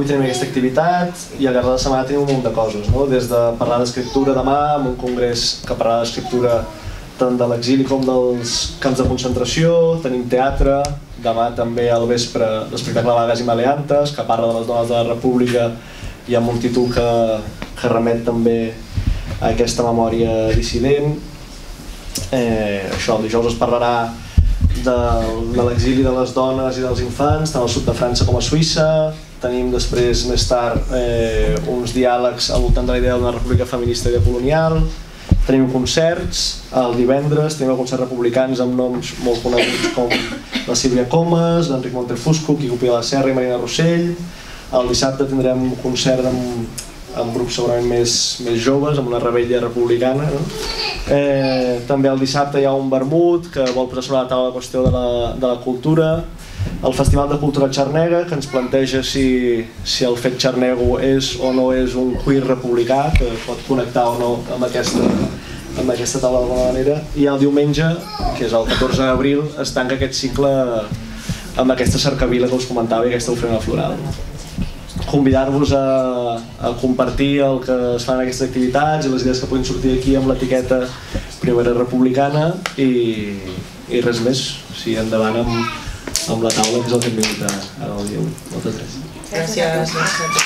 tenim aquesta activitat i al llarg de la setmana tenim un munt de coses, no? Des de parlar d'escriptura demà, amb un congrés que parlarà d'escriptura tant de l'exili com dels camps de concentració, tenim teatre, demà també al vespre l'espectacle Vagues i Maleantes, que parla de les dones de la República i amb un títol que remet també a aquesta memòria dissident. Això, el dijous es parlarà de l'exili de les dones i dels infants, tant al sud de França com a Suïssa. Tenim després, més tard, uns diàlegs al voltant de la idea d'una república feminista i decolonial. Tenim concerts, el divendres tenim el concert republicans amb noms molt coneguts com la Sílvia Comas, l'Enric Montefusco, Quico Pi de la Serra i Marina Rossell. El dissabte tindrem un concert amb grups segurament més joves, amb una rebella republicana, no? També el dissabte hi ha un vermut que vol posar sobre la taula la qüestió de la cultura. El Festival de Cultura Xarnega, que ens planteja si el fet xarnego és o no és un queer republicà, que pot connectar o no amb aquesta taula d'alguna manera. I el diumenge, que és el 14 d'abril, es tanca aquest cicle amb aquesta cercavila que us comentava i aquesta ofrena floral. Convidar-vos a compartir el que es fan en aquestes activitats i les idees que puguin sortir aquí amb l'etiqueta Primavera Republicana i res més, sí, endavant amb la taula, que és el que hem vingut ara al dia 1. Moltes gràcies. Gràcies.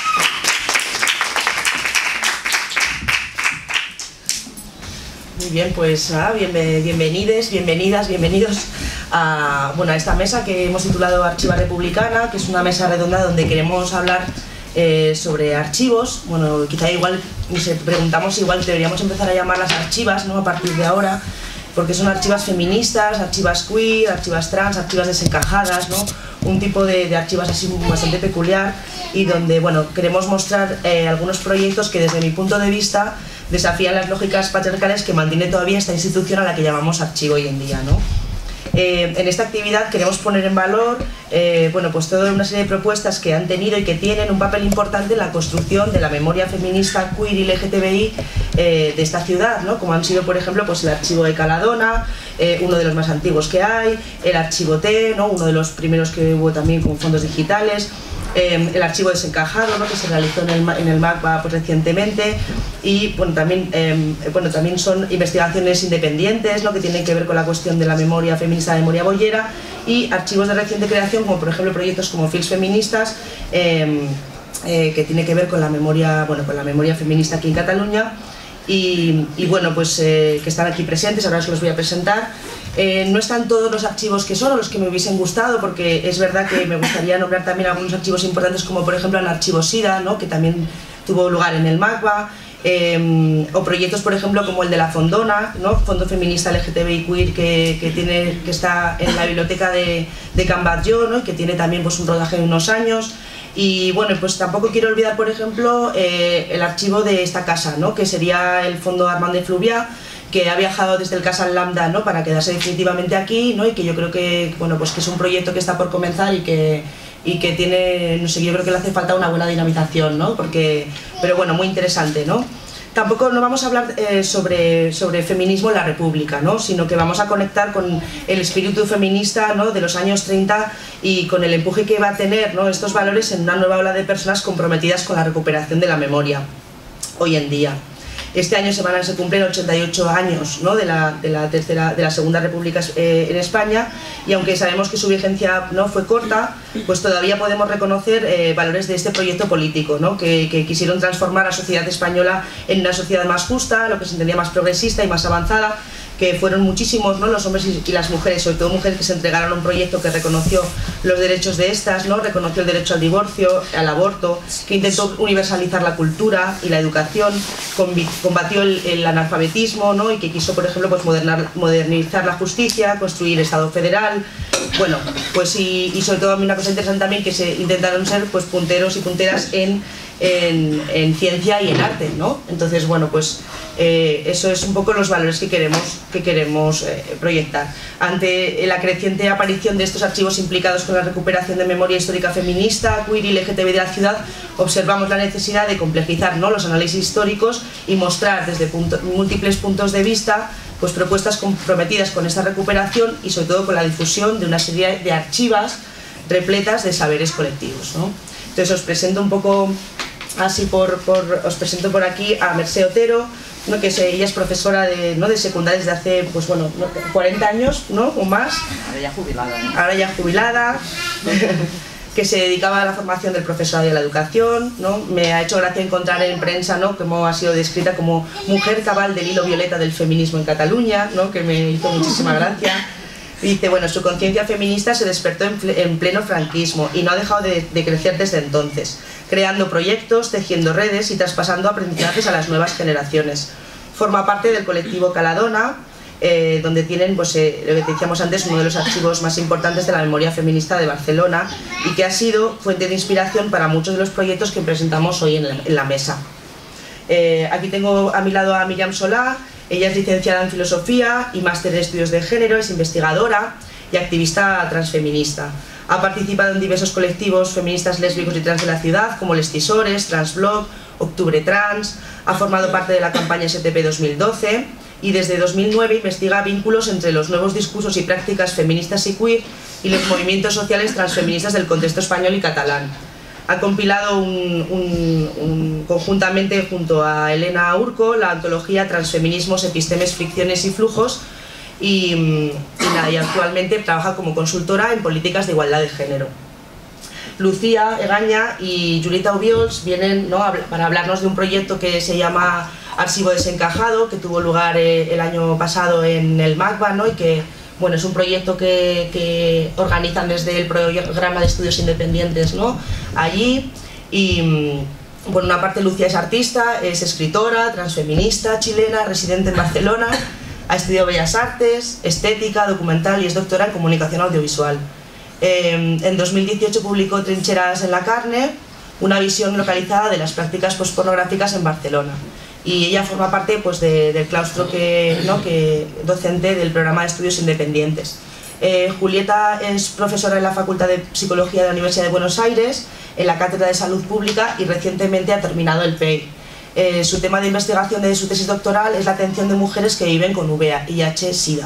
Muy bien, pues bienvenidos a esta mesa que hemos titulado Archiva Republicana, que es una mesa redonda donde queremos hablar sobre archivos. Bueno, quizá igual nos preguntamos, igual deberíamos empezar a llamarlas archivas, ¿no? A partir de ahora, porque son archivas feministas, archivas queer, archivas trans, archivas desencajadas, ¿no? Un tipo de archivas así bastante peculiar y donde, bueno, queremos mostrar algunos proyectos que desde mi punto de vista desafían las lógicas patriarcales que mantiene todavía esta institución a la que llamamos archivo hoy en día, ¿no? En esta actividad queremos poner en valor pues toda una serie de propuestas que han tenido y que tienen un papel importante en la construcción de la memoria feminista, queer y LGTBI de esta ciudad, ¿no? Como han sido, por ejemplo, pues el archivo de Caladona, uno de los más antiguos que hay, el archivo T, ¿no? Uno de los primeros que hubo también con fondos digitales, el archivo desencajado, ¿no? Que se realizó en el MACBA pues, recientemente, y bueno, también son investigaciones independientes, ¿no? Que tienen que ver con la cuestión de la memoria feminista, la memoria boyera, y archivos de reciente creación, como por ejemplo proyectos como Fils Feministas, que tiene que ver con la memoria, con la memoria feminista aquí en Cataluña, y bueno, pues que están aquí presentes. Ahora os los voy a presentar. No están todos los archivos que son o los que me hubiesen gustado, porque es verdad que me gustaría nombrar también algunos archivos importantes, como por ejemplo el archivo SIDA, ¿no? Que también tuvo lugar en el MACBA, o proyectos por ejemplo como el de la Fondona, ¿no? Fondo Feminista LGTBI Queer, que está en la biblioteca de Can Batlló, ¿no? Y que tiene también pues, un rodaje de unos años. Y bueno, pues tampoco quiero olvidar, por ejemplo, el archivo de esta casa, ¿no? Que sería el Fondo Armand de Fluvià, que ha viajado desde el Casal Lambda, ¿no? Para quedarse definitivamente aquí, ¿no? Y que yo creo que, bueno, pues que es un proyecto que está por comenzar y que tiene, no sé, yo creo que le hace falta una buena dinamización, ¿no? Pero bueno, muy interesante, ¿no? Tampoco no vamos a hablar sobre feminismo en la República, ¿no? Sino que vamos a conectar con el espíritu feminista, ¿no? De los años 30 y con el empuje que va a tener, ¿no? Estos valores en una nueva ola de personas comprometidas con la recuperación de la memoria hoy en día. Este año se cumplen 88 años, ¿no? de la Segunda República en España, y aunque sabemos que su vigencia no fue corta, pues todavía podemos reconocer valores de este proyecto político, ¿no? que quisieron transformar a la sociedad española en una sociedad más justa, lo que se entendía más progresista y más avanzada, que fueron muchísimos, ¿no? Los hombres y las mujeres, sobre todo mujeres, que se entregaron a un proyecto que reconoció los derechos de estas, ¿no? Reconoció el derecho al divorcio, al aborto, que intentó universalizar la cultura y la educación, combatió el analfabetismo, ¿no? Y que quiso, por ejemplo, pues modernizar la justicia, construir el Estado federal. Bueno, pues y sobre todo una cosa interesante también, que se intentaron ser pues punteros y punteras en ciencia y en arte, ¿no? Entonces, bueno, pues eso es un poco los valores que queremos proyectar. Ante la creciente aparición de estos archivos implicados con la recuperación de memoria histórica feminista, queer y LGTB de la ciudad, observamos la necesidad de complejizar, ¿no? Los análisis históricos y mostrar desde múltiples puntos de vista pues propuestas comprometidas con esta recuperación y sobre todo con la difusión de una serie de archivas repletas de saberes colectivos, ¿no? Entonces os presento un poco así os presento por aquí a Mercè Otero, ¿no? Que ella es profesora de secundaria desde hace, pues bueno, 40 años, ¿no? O más. Ahora ya jubilada, ¿no? Ahora ya jubilada, que se dedicaba a la formación del profesorado y a la educación, ¿no? Me ha hecho gracia encontrar en prensa, ¿no?, cómo ha sido descrita como mujer cabal del hilo violeta del feminismo en Cataluña, ¿no?, que me hizo muchísima gracia. Y dice, bueno, su conciencia feminista se despertó en pleno franquismo y no ha dejado de crecer desde entonces, creando proyectos, tejiendo redes y traspasando aprendizajes a las nuevas generaciones. Forma parte del colectivo Caladona, donde tienen, pues, lo que decíamos antes, uno de los archivos más importantes de la memoria feminista de Barcelona y que ha sido fuente de inspiración para muchos de los proyectos que presentamos hoy en la mesa. Aquí tengo a mi lado a Míriam Solà. Ella es licenciada en Filosofía y máster en Estudios de Género, es investigadora y activista transfeminista. Ha participado en diversos colectivos feministas lésbicos y trans de la ciudad, como Les Tisores, Transblog, Octubre Trans. Ha formado parte de la campaña STP 2012 y desde 2009 investiga vínculos entre los nuevos discursos y prácticas feministas y queer y los movimientos sociales transfeministas del contexto español y catalán. Ha compilado conjuntamente junto a Elena Urco la antología Transfeminismos, Epistemes, Fricciones y Flujos y actualmente trabaja como consultora en políticas de igualdad de género. Lucía Egaña y Julieta Obiols vienen, ¿no?, para hablarnos de un proyecto que se llama Archivo Desencajado, que tuvo lugar el año pasado en el MACBA, ¿no?, y que, bueno, es un proyecto que organizan desde el programa de estudios independientes, ¿no?, allí. Y por una parte Lucía es artista, es escritora, transfeminista, chilena, residente en Barcelona, ha estudiado Bellas Artes, estética, documental y es doctora en comunicación audiovisual. En 2018 publicó Trincheras en la carne, una visión localizada de las prácticas pospornográficas en Barcelona. Y ella forma parte, pues, del claustro docente del programa de estudios independientes. Julieta es profesora en la Facultad de Psicología de la Universidad de Buenos Aires, en la Cátedra de Salud Pública y recientemente ha terminado el PEI. Su tema de investigación de su tesis doctoral es la atención de mujeres que viven con VIH-Sida.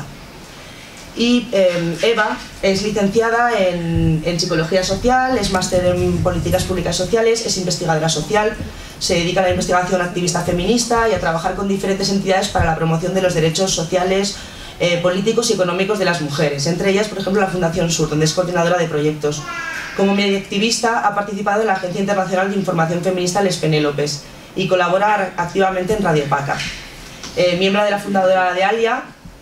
Y Eva es licenciada en Psicología Social, es máster en Políticas Públicas Sociales, es investigadora social, se dedica a la investigación activista feminista y a trabajar con diferentes entidades para la promoción de los derechos sociales, políticos y económicos de las mujeres, entre ellas, por ejemplo, la Fundación Sur, donde es coordinadora de proyectos. Como mediaactivista ha participado en la Agencia Internacional de Información Feminista Les Penélopes y colabora activamente en Radio Paca. Miembro de la fundadora de ALIA,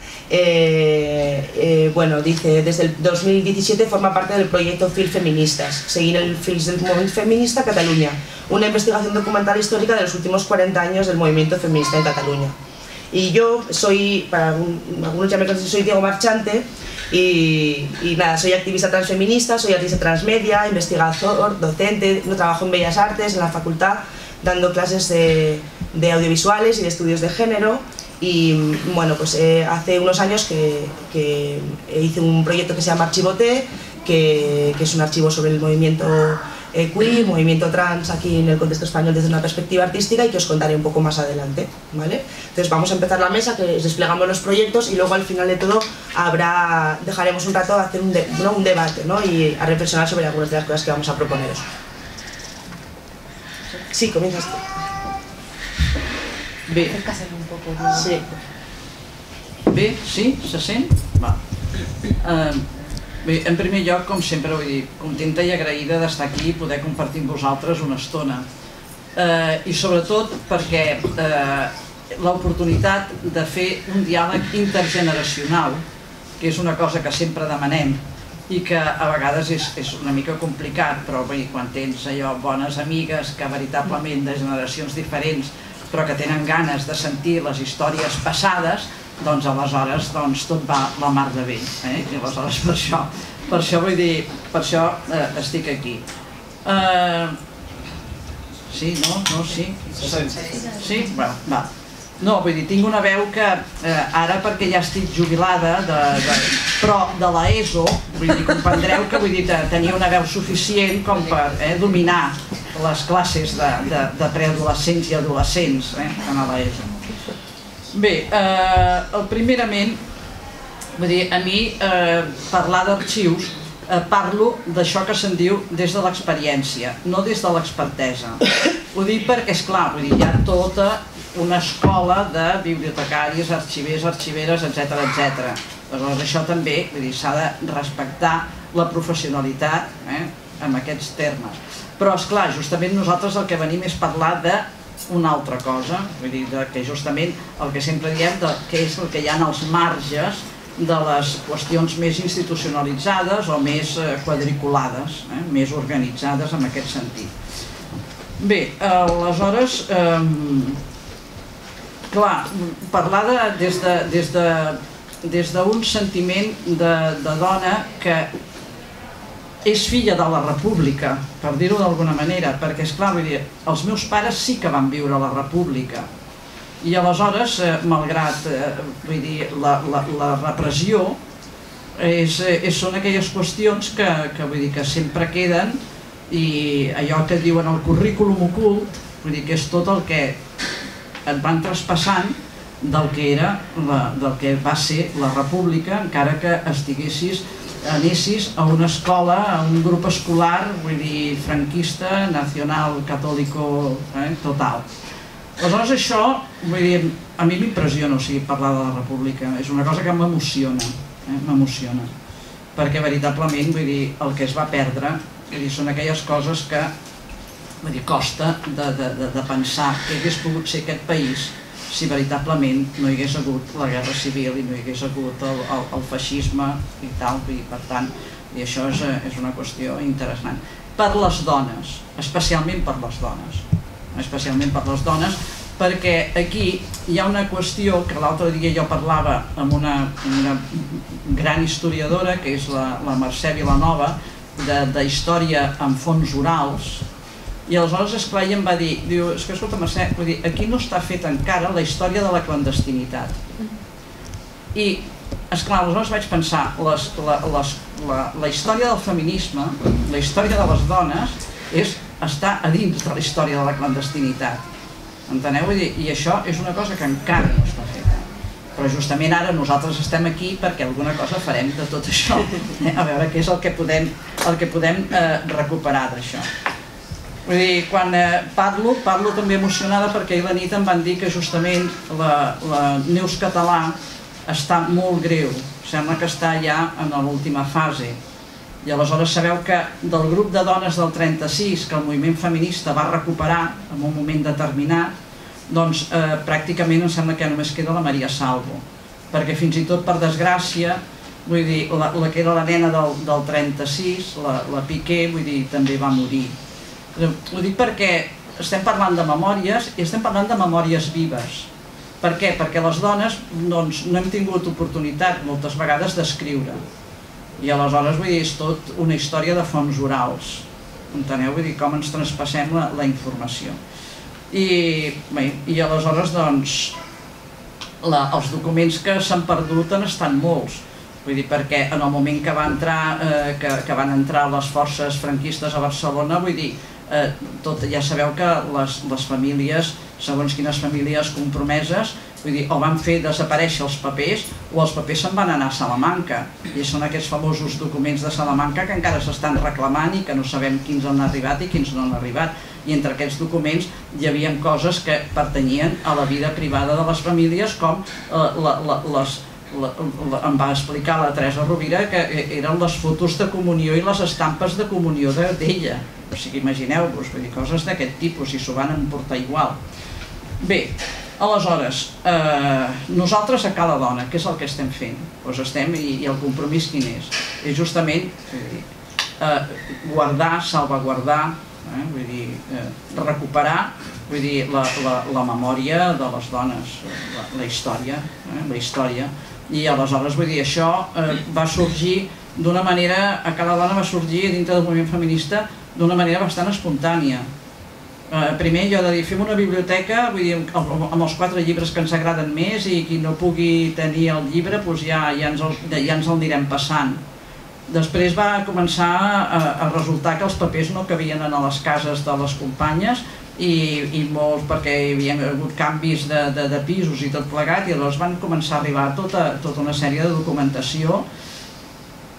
bueno, dice, desde el 2017 forma parte del proyecto Fil Feministas, seguir el Fils del Movimiento Feminista Cataluña, una investigación documental histórica de los últimos 40 años del movimiento feminista en Cataluña. Y yo soy, para algunos ya me conocen, soy Diego Marchante y nada, soy activista transfeminista, soy artista transmedia, investigador, docente, trabajo en Bellas Artes, en la facultad, dando clases de audiovisuales y de estudios de género. Y bueno, pues hace unos años que hice un proyecto que se llama Archivo T, que es un archivo sobre el movimiento queer, movimiento trans aquí en el contexto español desde una perspectiva artística y que os contaré un poco más adelante, ¿vale? Entonces vamos a empezar la mesa, que desplegamos los proyectos y luego al final de todo dejaremos un rato a hacer un debate, ¿no?, y a reflexionar sobre algunas de las cosas que vamos a proponeros. Sí, comienzas tú. Bé. Sí. Bé, sí? Se sent? Va. Bé, en primer lloc, com sempre, vull dir, contenta i agraïda d'estar aquí i poder compartir amb vosaltres una estona. I sobretot perquè l'oportunitat de fer un diàleg intergeneracional, que és una cosa que sempre demanem i que a vegades és una mica complicat, però bé, quan tens allò bones amigues que veritablement de generacions diferents però que tenen ganes de sentir les històries passades, doncs aleshores tot va la mar de bé. I aleshores per això vull dir, per això estic aquí. Sí, no? No, sí? Sí? Va. No, vull dir, tinc una veu que ara, perquè ja estic jubilada, però de l'ESO, vull dir, comprendreu que tenia una veu suficient com per dominar les classes de preadolescents i adolescents en l'ESO. Bé, primerament, vull dir, a mi parlar d'arxius parlo d'això que se'n diu des de l'experiència, no des de l'expertesa. Ho dic perquè, esclar, hi ha tota una escola de bibliotecaris, arxivers, arxiveres, etc. Aleshores, això també s'ha de respectar la professionalitat en aquests termes. Però, esclar, justament nosaltres el que venim és parlar d'una altra cosa, vull dir, que justament el que sempre diem que és el que hi ha als marges de les qüestions més institucionalitzades o més quadriculades, més organitzades en aquest sentit. Bé, aleshores, clar, parlar des d'un sentiment de dona que és filla de la República, per dir-ho d'alguna manera, perquè, esclar, els meus pares sí que van viure a la República, i aleshores, malgrat la repressió, són aquelles qüestions que sempre queden, i allò que diuen el currículum ocult, que és tot el que et van traspassant del que va ser la República, encara que anessis a una escola, a un grup escolar, franquista, nacional, catòlico, total. Aleshores això, a mi m'impressiona parlar de la República, és una cosa que m'emociona, perquè veritablement el que es va perdre són aquelles coses que costa de pensar què hagués pogut ser aquest país si veritablement no hi hagués hagut la guerra civil i no hi hagués hagut el feixisme i tal, per tant, i això és una qüestió interessant. Per les dones, especialment per les dones, perquè aquí hi ha una qüestió que l'altre dia jo parlava amb una gran historiadora, que és la Mercè Vilanova, d'història amb fons orals, i aleshores, esclar, ella em va dir, és que escolta Mercè, aquí no està feta encara la història de la clandestinitat. I, esclar, aleshores vaig pensar, la història del feminisme, la història de les dones, està a dins de la història de la clandestinitat. Enteneu? I això és una cosa que encara no està feta. Però justament ara nosaltres estem aquí perquè alguna cosa farem de tot això, a veure què és el que podem recuperar d'això. Vull dir, quan parlo també emocionada perquè ahir a la nit em van dir que justament la Neus Català està molt greu, sembla que està ja en l'última fase. I aleshores sabeu que del grup de dones del 36 que el moviment feminista va recuperar en un moment determinat, doncs pràcticament em sembla que només queda la Maria Salvo, perquè fins i tot per desgràcia, vull dir, la que era la nena del 36, la Piqué, vull dir, també va morir. Ho dic perquè estem parlant de memòries i estem parlant de memòries vives. Per què? Perquè les dones no hem tingut oportunitat moltes vegades d'escriure. I aleshores, vull dir, és tot una història de fonts orals. Enteneu? Vull dir, com ens traspassem la informació. I aleshores, doncs, els documents que s'han perdut han estat molts. Vull dir, perquè en el moment que van entrar les forces franquistes a Barcelona, vull dir, ja sabeu que les famílies, segons quines famílies compromeses, vull dir, o van fer desaparèixer els papers o els papers se'n van anar a Salamanca. I són aquests famosos documents de Salamanca que encara s'estan reclamant i que no sabem quins han arribat i quins no han arribat. I entre aquests documents hi havia coses que pertanyien a la vida privada de les famílies, com em va explicar la Teresa Rovira que eren les fotos de comunió i les estampes de comunió d'ella. O sigui, imagineu-vos, coses d'aquest tipus, i s'ho van emportar igual. Bé, aleshores, nosaltres a Cala Dona, què és el que estem fent? Doncs estem, i el compromís quin és? És justament guardar, salvaguardar, vull dir, recuperar, vull dir, la memòria de les dones, la història. I aleshores, vull dir, això va sorgir d'una manera, a Cala Dona va sorgir dintre del moviment feminista d'una manera bastant espontània. Primer jo he de dir, fem una biblioteca, vull dir, amb els 4 llibres que ens agraden més, i qui no pugui tenir el llibre ja ens el anirem passant. Després va començar a resultar que els papers no cabien a les cases de les companyes, i molts perquè hi havia hagut canvis de pisos i tot plegat, i llavors van començar a arribar tota una sèrie de documentació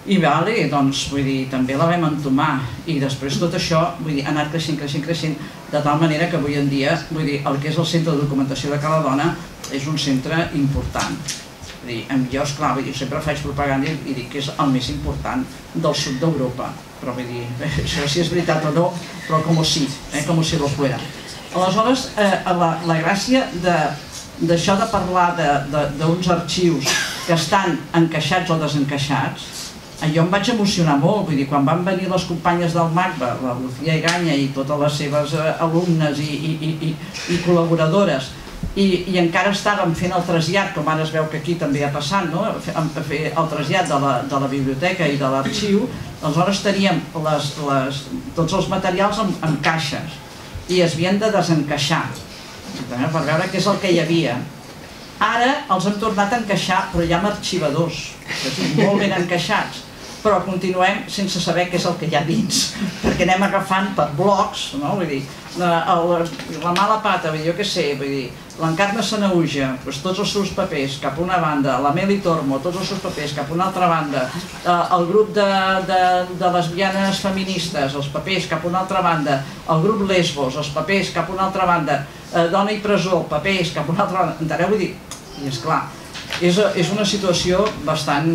I doncs, vull dir, també la vam entomar i després tot això, vull dir, ha anat creixent, de tal manera que avui en dia, vull dir, el que és el Centre de Documentació de Cala Dona és un centre important. Vull dir, jo, esclar, jo sempre faig propaganda i dic que és el més important del sud d'Europa, però vull dir, això si és veritat o no, però com si lo fuera. Aleshores, la gràcia d'això de parlar d'uns arxius que estan encaixats o desencaixats, jo em vaig emocionar molt, vull dir, quan van venir les companyes del MACBA, la Lucía Eganya i totes les seves alumnes i col·laboradores, i encara estàvem fent el trasllat, com ara es veu que aquí també ha passat, fer el trasllat de la biblioteca i de l'arxiu, aleshores teníem tots els materials en caixes i es havien de desencaixar per veure què és el que hi havia. Ara els hem tornat a encaixar, però ja amb arxivadors, molt ben encaixats, però continuem sense saber què és el que hi ha dins, perquè anem agafant per blocs, vull dir, la mala pata, jo què sé, vull dir, l'Encarna Sanaüja, tots els seus papers cap a una banda, la Meli Tormo, tots els seus papers cap a una altra banda, el grup de lesbianes feministes, els papers cap a una altra banda, el grup Lesbos, els papers cap a una altra banda, Dona i Presó, papers cap a una altra banda, enteneu? Vull dir, i esclar, és una situació bastant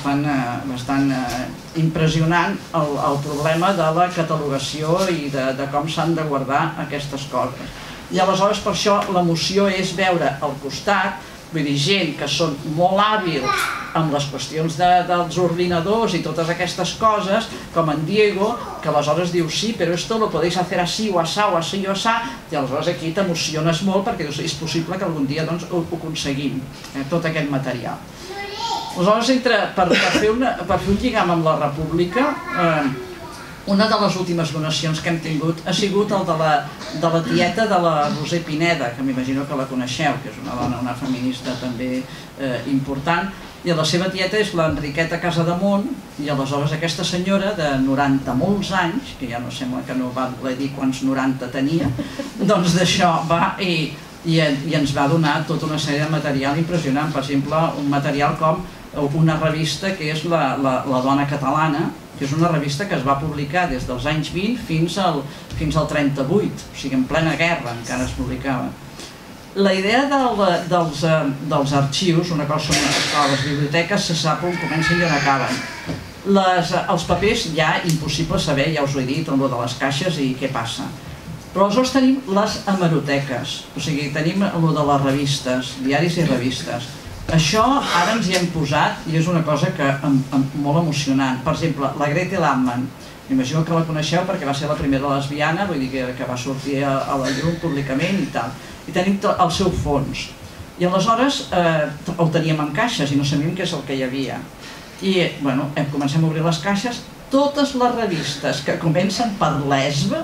impressionant el problema de la catalogació i de com s'han de guardar aquestes coses. I aleshores per això la moció és veure al costat, vull dir, gent que són molt hàbils amb les qüestions dels ordinadors i totes aquestes coses, com en Diego, que aleshores diu sí, però esto lo podéis hacer así o asá o así o asá, i aleshores aquí t'emociones molt perquè dius, és possible que algun dia ho aconseguim, tot aquest material. Aleshores, per fer un lligam amb la República, una de les últimes donacions que hem tingut ha sigut el de la tieta de la Roser Pineda, que m'imagino que la coneixeu, que és una dona, una feminista també important, i la seva tieta és l'Enriqueta Casademont, i aleshores aquesta senyora de 90 molts anys, que ja no sembla que no va voler dir quants 90 tenia, doncs d'això va i ens va donar tota una sèrie de material impressionant, per exemple, un material com una revista que és la Dona Catalana, que és una revista que es va publicar des dels anys 20 fins al 38, o sigui, en plena guerra encara es publicava. La idea dels arxius, una cosa són les biblioteques, se sap on comencen i on acaben. Els papers ja impossible saber, ja us ho he dit, amb de les caixes i què passa. Però aleshores tenim les hemeroteques, o sigui, tenim el de les revistes, diaris i revistes. Això ara ens hi hem posat i és una cosa molt emocionant. Per exemple, la Grete Landman, m'imagino que la coneixeu perquè va ser la primera lesbiana, vull dir que va sortir a la llum públicament i tal. I tenim el seu fons. I aleshores el teníem en caixes i no sabíem què és el que hi havia. I, bueno, comencem a obrir les caixes, totes les revistes que comencen per lesba,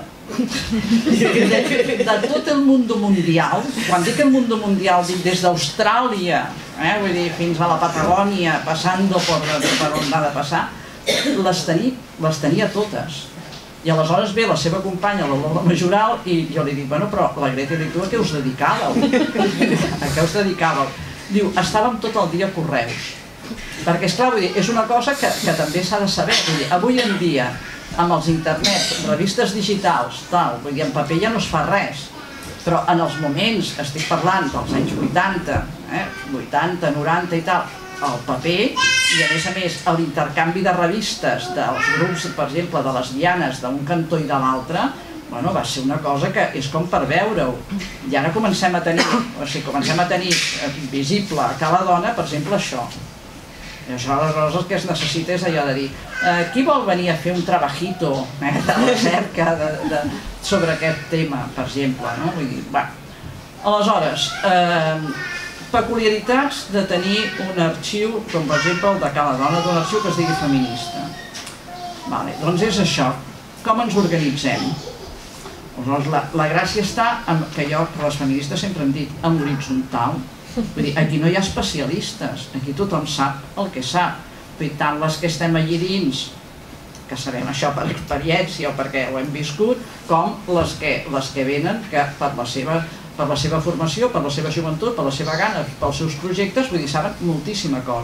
de tot el mundo mundial, quan dic el mundo mundial dic des d'Austràlia, vull dir, fins a la Patagònia, passant per on ha de passar, les tenia totes. I aleshores ve la seva companya, la Lola Majoral, i jo li dic, bueno, però la Greta li diu, a què us dedicàveu? A què us dedicàveu? Diu, estàvem tot el dia a correus. Perquè, esclar, vull dir, és una cosa que també s'ha de saber. Avui en dia, amb els internets, revistes digitals, tal, vull dir, en paper ja no es fa res. Però en els moments, estic parlant dels anys 80, 80, 90 i tal, el paper, i a més l'intercanvi de revistes dels grups, per exemple, de lesbianes d'un cantó i de l'altre, va ser una cosa que és com per veure-ho. I ara comencem a tenir visible a Cala Dona, per exemple, això. I aleshores el que es necessita és allò de dir qui vol venir a fer un trabajito de recerca sobre aquest tema, per exemple, no? Vull dir, aleshores, peculiaritats de tenir un arxiu, com per exemple el de Cala Dona, d'un arxiu que es digui feminista. Doncs és això, com ens organitzem? La gràcia està, que les feministes sempre hem dit, en l'horitzontal. Vull dir, aquí no hi ha especialistes, aquí tothom sap el que sap. Tant les que estem allí dins, que sabem això per experiència o perquè ho hem viscut, com les que venen que per la seva formació, per la seva joventut, per la seva gana, pels seus projectes, vull dir, saben moltíssima cosa.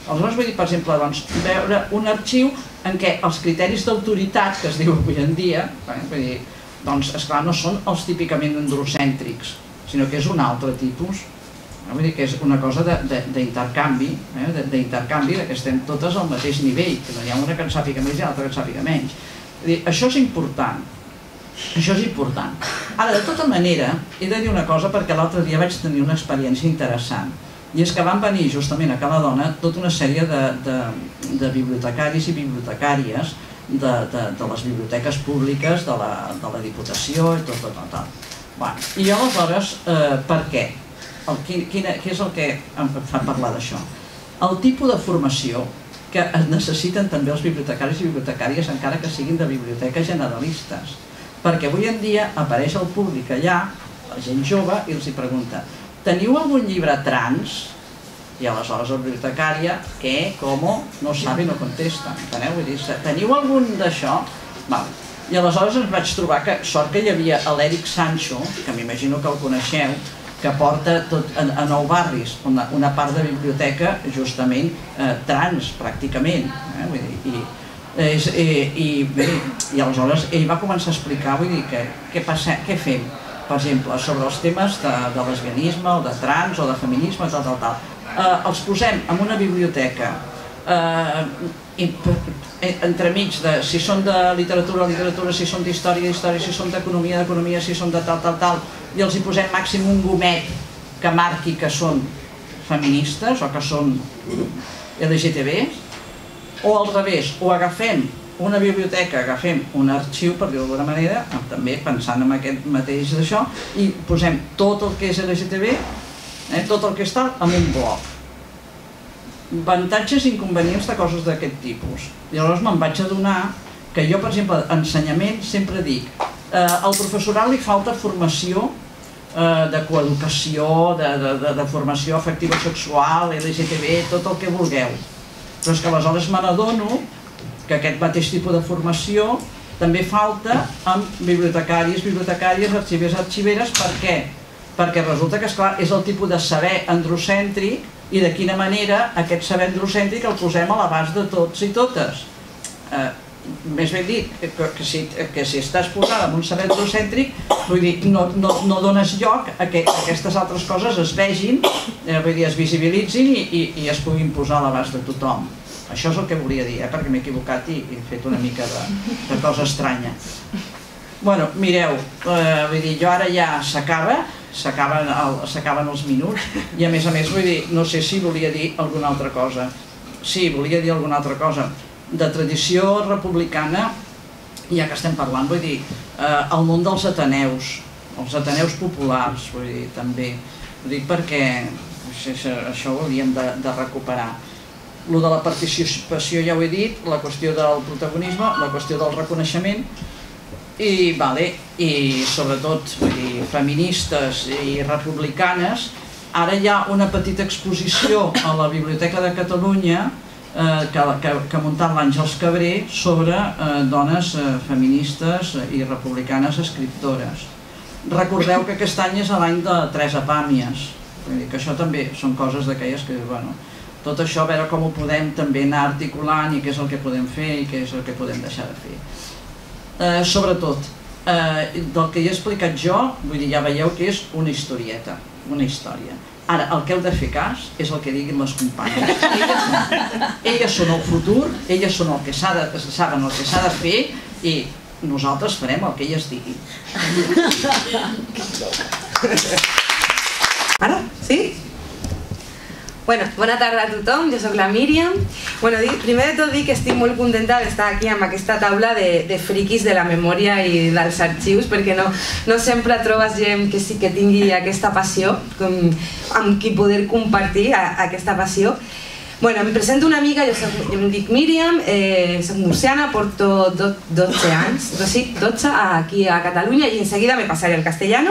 Aleshores, vull dir, per exemple, veure un arxiu en què els criteris d'autoritat, que es diu avui en dia, vull dir, doncs, esclar, no són els típicament androcèntrics, sinó que és un altre tipus. Vull dir que és una cosa d'intercanvi, que estem totes al mateix nivell, que no hi ha una que en sàpiga més i l'altra que en sàpiga menys. Això és important. Això és important. Ara, de tota manera, he de dir una cosa perquè l'altre dia vaig tenir una experiència interessant. I és que van venir justament a Caladona tota una sèrie de bibliotecaris i bibliotecàries de les biblioteques públiques, de la Diputació i tot. I aleshores, per què? Què és el que em fa parlar d'això? El tipus de formació que necessiten també els bibliotecaris i bibliotecàries, encara que siguin de biblioteques generalistes. Perquè avui en dia apareix el públic allà, la gent jove, i els pregunta: teniu algun llibre trans? I aleshores la bibliotecària, què, com, no sabe, no contesta. Teniu algun d'això? I aleshores ens vaig trobar que sort que hi havia l'Eric Sancho, que m'imagino que el coneixeu, que porta a 9 barris una part de biblioteca justament trans, pràcticament. I aleshores ell va començar a explicar, vull dir, què fem, per exemple, sobre els temes de lesbianisme o de trans o de feminisme, tal. Els posem en una biblioteca entremig de si són de literatura, si són d'història, si són d'economia, si són de tal, i els hi posem màxim un gomet que marqui que són feministes o que són LGTBs, o al revés, o agafem una biblioteca, agafem un arxiu, per dir-ho d'alguna manera, també pensant en aquest mateix d'això, i posem tot el que és LGTB, tot el que està en un bloc. Avantatges i inconvenients de coses d'aquest tipus. I llavors me'n vaig adonar que jo, per exemple, ensenyament sempre dic al professorat li falta formació de coeducació, de formació afectivo-sexual, LGTB, tot el que vulgueu. Però és que aleshores me n'adono que aquest mateix tipus de formació també falta amb bibliotecaris, bibliotecàries, arxivers, arxiveres. Per què? Perquè resulta que, esclar, és el tipus de saber androcèntric i de quina manera aquest saber androcèntric el posem a l'abast de tots i totes. Més ben dit, que si estàs posada en un saber androcèntric, vull dir, no dones lloc a que aquestes altres coses es vegin, es visibilitzin i es puguin posar a l'abast de tothom. Això és el que volia dir, perquè m'he equivocat i he fet una mica de cosa estranya. Bueno, mireu, vull dir, jo ara ja s'acaben els minuts i a més, vull dir, no sé si volia dir alguna altra cosa. Sí, volia dir alguna altra cosa. De tradició republicana, ja que estem parlant, vull dir, el món dels ateneus, els ateneus populars, vull dir, també. Ho dic perquè això ho hauríem de recuperar. Lo de la participació ja ho he dit, la qüestió del protagonisme, la qüestió del reconeixement i sobretot feministes i republicanes. Ara hi ha una petita exposició a la Biblioteca de Catalunya que ha muntat l'Àngels Cabré sobre dones feministes i republicanes escriptores. Recordeu que aquest any és l'any de Teresa Pàmies, que això també són coses d'aquelles que, bueno, tot això a veure com ho podem també anar articulant i què és el que podem fer i què és el que podem deixar de fer. Sobretot, del que he explicat jo, vull dir, ja veieu que és una historieta, una història. Ara, el que heu de fer cas és el que diguin les companyes. Elles són el futur, elles són el que saben el que s'ha de fer i nosaltres farem el que elles diguin. Ara? Sí? Bueno, bona tarda a tothom, jo soc la Míriam. Bueno, primer de tot dic que estic molt contenta d'estar aquí amb aquesta taula de friquis de la memòria i dels arxius, perquè no sempre trobes gent que sí que tingui aquesta passió, amb qui poder compartir aquesta passió. Bueno, em presento una mica, jo em dic Míriam, soc murciana, porto 12 anys, 12 aquí a Catalunya y enseguida me pasaré al castellano.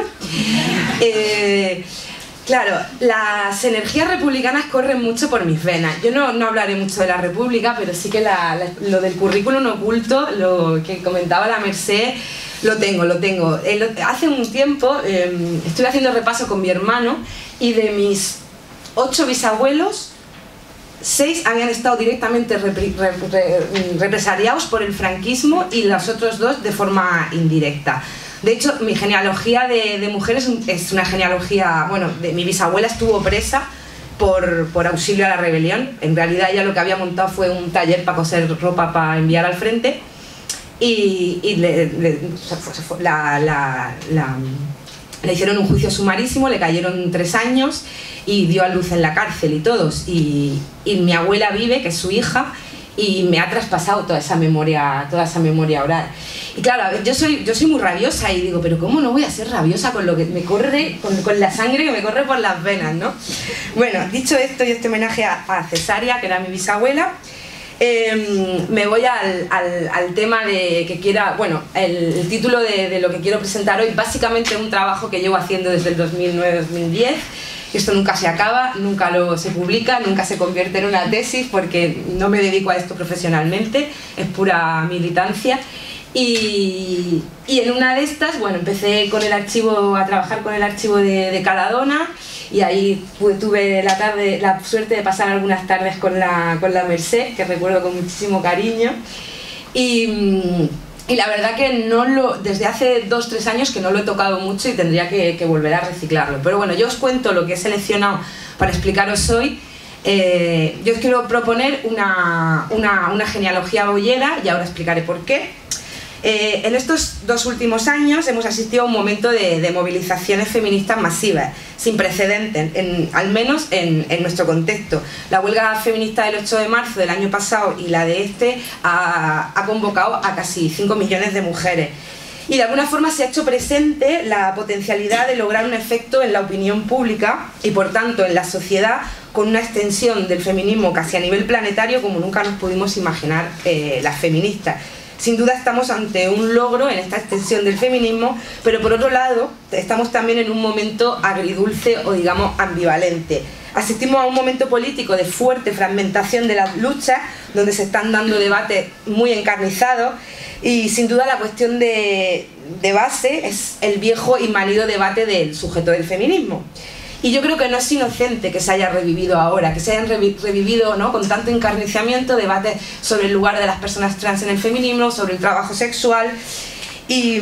Claro, las energías republicanas corren mucho por mis venas. Yo no hablaré mucho de la República, pero sí que lo del currículum oculto, lo que comentaba la Mercé, lo tengo. Hace un tiempo estuve haciendo repaso con mi hermano y de mis 8 bisabuelos, 6 habían estado directamente represaliados por el franquismo y los otros 2 de forma indirecta. De hecho, mi genealogía de mujeres es una genealogía, bueno, mi bisabuela estuvo presa por auxilio a la rebelión. En realidad ella lo que había montado fue un taller para coser ropa para enviar al frente y le hicieron un juicio sumarísimo, le cayeron 3 años y dio a luz en la cárcel y todos. Y mi abuela vive, que es su hija, y me ha traspasado toda esa memoria oral. Y claro, yo soy muy rabiosa y digo, pero ¿cómo no voy a ser rabiosa con lo que me corre, con la sangre que me corre por las venas, ¿no? Bueno, dicho esto y este homenaje a Cesárea, que era mi bisabuela, me voy al tema de que quiera, bueno, el título de lo que quiero presentar hoy, básicamente un trabajo que llevo haciendo desde el 2009-2010. Esto nunca se acaba, nunca se publica, nunca se convierte en una tesis porque no me dedico a esto profesionalmente, es pura militancia. Y en una de estas, bueno, empecé a trabajar con el archivo de Caladona y ahí tuve la suerte de pasar algunas tardes con la Merced, que recuerdo con muchísimo cariño. Y la verdad que desde hace 2-3 años que no lo he tocado mucho y tendría que volver a reciclarlo. Pero bueno, yo os cuento lo que he seleccionado para explicaros hoy. Yo os quiero proponer una genealogía boyera y ahora explicaré por qué. En estos 2 últimos años hemos asistido a un momento de movilizaciones feministas masivas, sin precedentes, al menos en nuestro contexto. La huelga feminista del 8 de marzo del año pasado y la de este ha convocado a casi 5 millones de mujeres. Y de alguna forma se ha hecho presente la potencialidad de lograr un efecto en la opinión pública y por tanto en la sociedad, con una extensión del feminismo casi a nivel planetario como nunca nos pudimos imaginar las feministas. Sin duda estamos ante un logro en esta extensión del feminismo, pero por otro lado estamos también en un momento agridulce o digamos ambivalente. Asistimos a un momento político de fuerte fragmentación de las luchas, donde se están dando debates muy encarnizados y sin duda la cuestión de base es el viejo y manido debate del sujeto del feminismo. Y yo creo que no es inocente que se haya revivido ahora, que se hayan revivido, ¿no?, con tanto encarnizamiento debates sobre el lugar de las personas trans en el feminismo, sobre el trabajo sexual. Y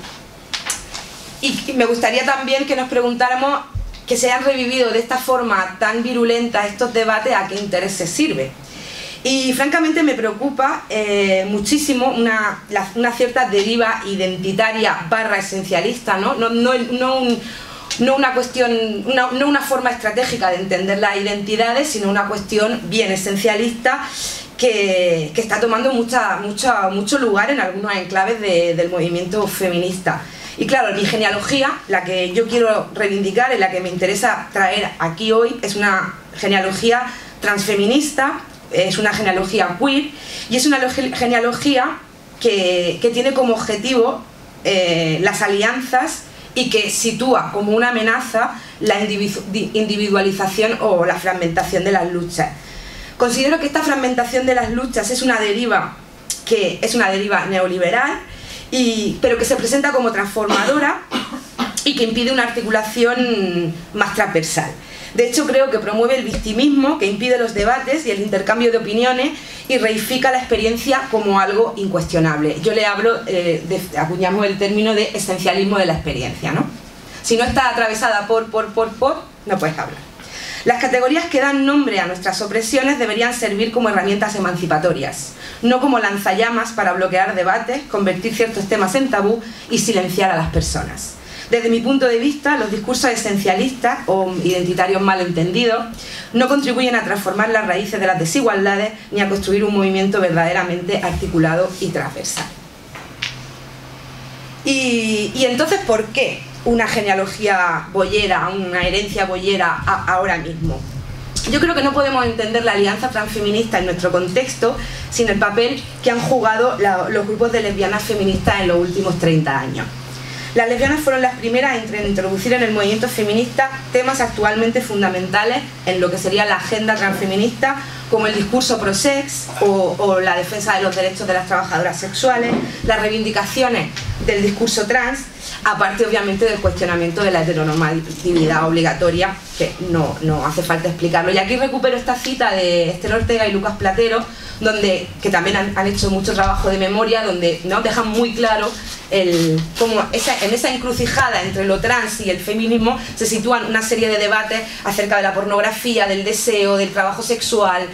me gustaría también que nos preguntáramos que se hayan revivido de esta forma tan virulenta estos debates, ¿a qué intereses sirve? Y francamente me preocupa muchísimo una cierta deriva identitaria / esencialista, ¿no? No una forma estratégica de entender las identidades, sino una cuestión bien esencialista que está tomando mucho lugar en algunos enclaves del movimiento feminista. Y claro, mi genealogía, la que yo quiero reivindicar, en la que me interesa traer aquí hoy, es una genealogía transfeminista, es una genealogía queer y es una genealogía que tiene como objetivo las alianzas y que sitúa como una amenaza la individualización o la fragmentación de las luchas. Considero que esta fragmentación de las luchas es una deriva neoliberal, pero que se presenta como transformadora y que impide una articulación más transversal. De hecho, creo que promueve el victimismo, que impide los debates y el intercambio de opiniones y reifica la experiencia como algo incuestionable. Yo le hablo, acuñamos el término de esencialismo de la experiencia, ¿no? Si no está atravesada por, no puedes hablar. Las categorías que dan nombre a nuestras opresiones deberían servir como herramientas emancipatorias, no como lanzallamas para bloquear debates, convertir ciertos temas en tabú y silenciar a las personas. Desde mi punto de vista, los discursos esencialistas o identitarios malentendidos no contribuyen a transformar las raíces de las desigualdades ni a construir un movimiento verdaderamente articulado y transversal. Y entonces, ¿por qué una genealogía boyera, una herencia boyera ahora mismo? Yo creo que no podemos entender la alianza transfeminista en nuestro contexto sin el papel que han jugado los grupos de lesbianas feministas en los últimos 30 años. Las lesbianas fueron las primeras en introducir en el movimiento feminista temas actualmente fundamentales en lo que sería la agenda transfeminista, como el discurso pro-sex o la defensa de los derechos de las trabajadoras sexuales, las reivindicaciones del discurso trans, aparte obviamente del cuestionamiento de la heteronormatividad obligatoria, que no hace falta explicarlo. Y aquí recupero esta cita de Esther Ortega y Lucas Platero, que también han hecho mucho trabajo de memoria, donde nos dejan muy claro cómo en esa encrucijada entre lo trans y el feminismo se sitúan una serie de debates acerca de la pornografía, del deseo, del trabajo sexual,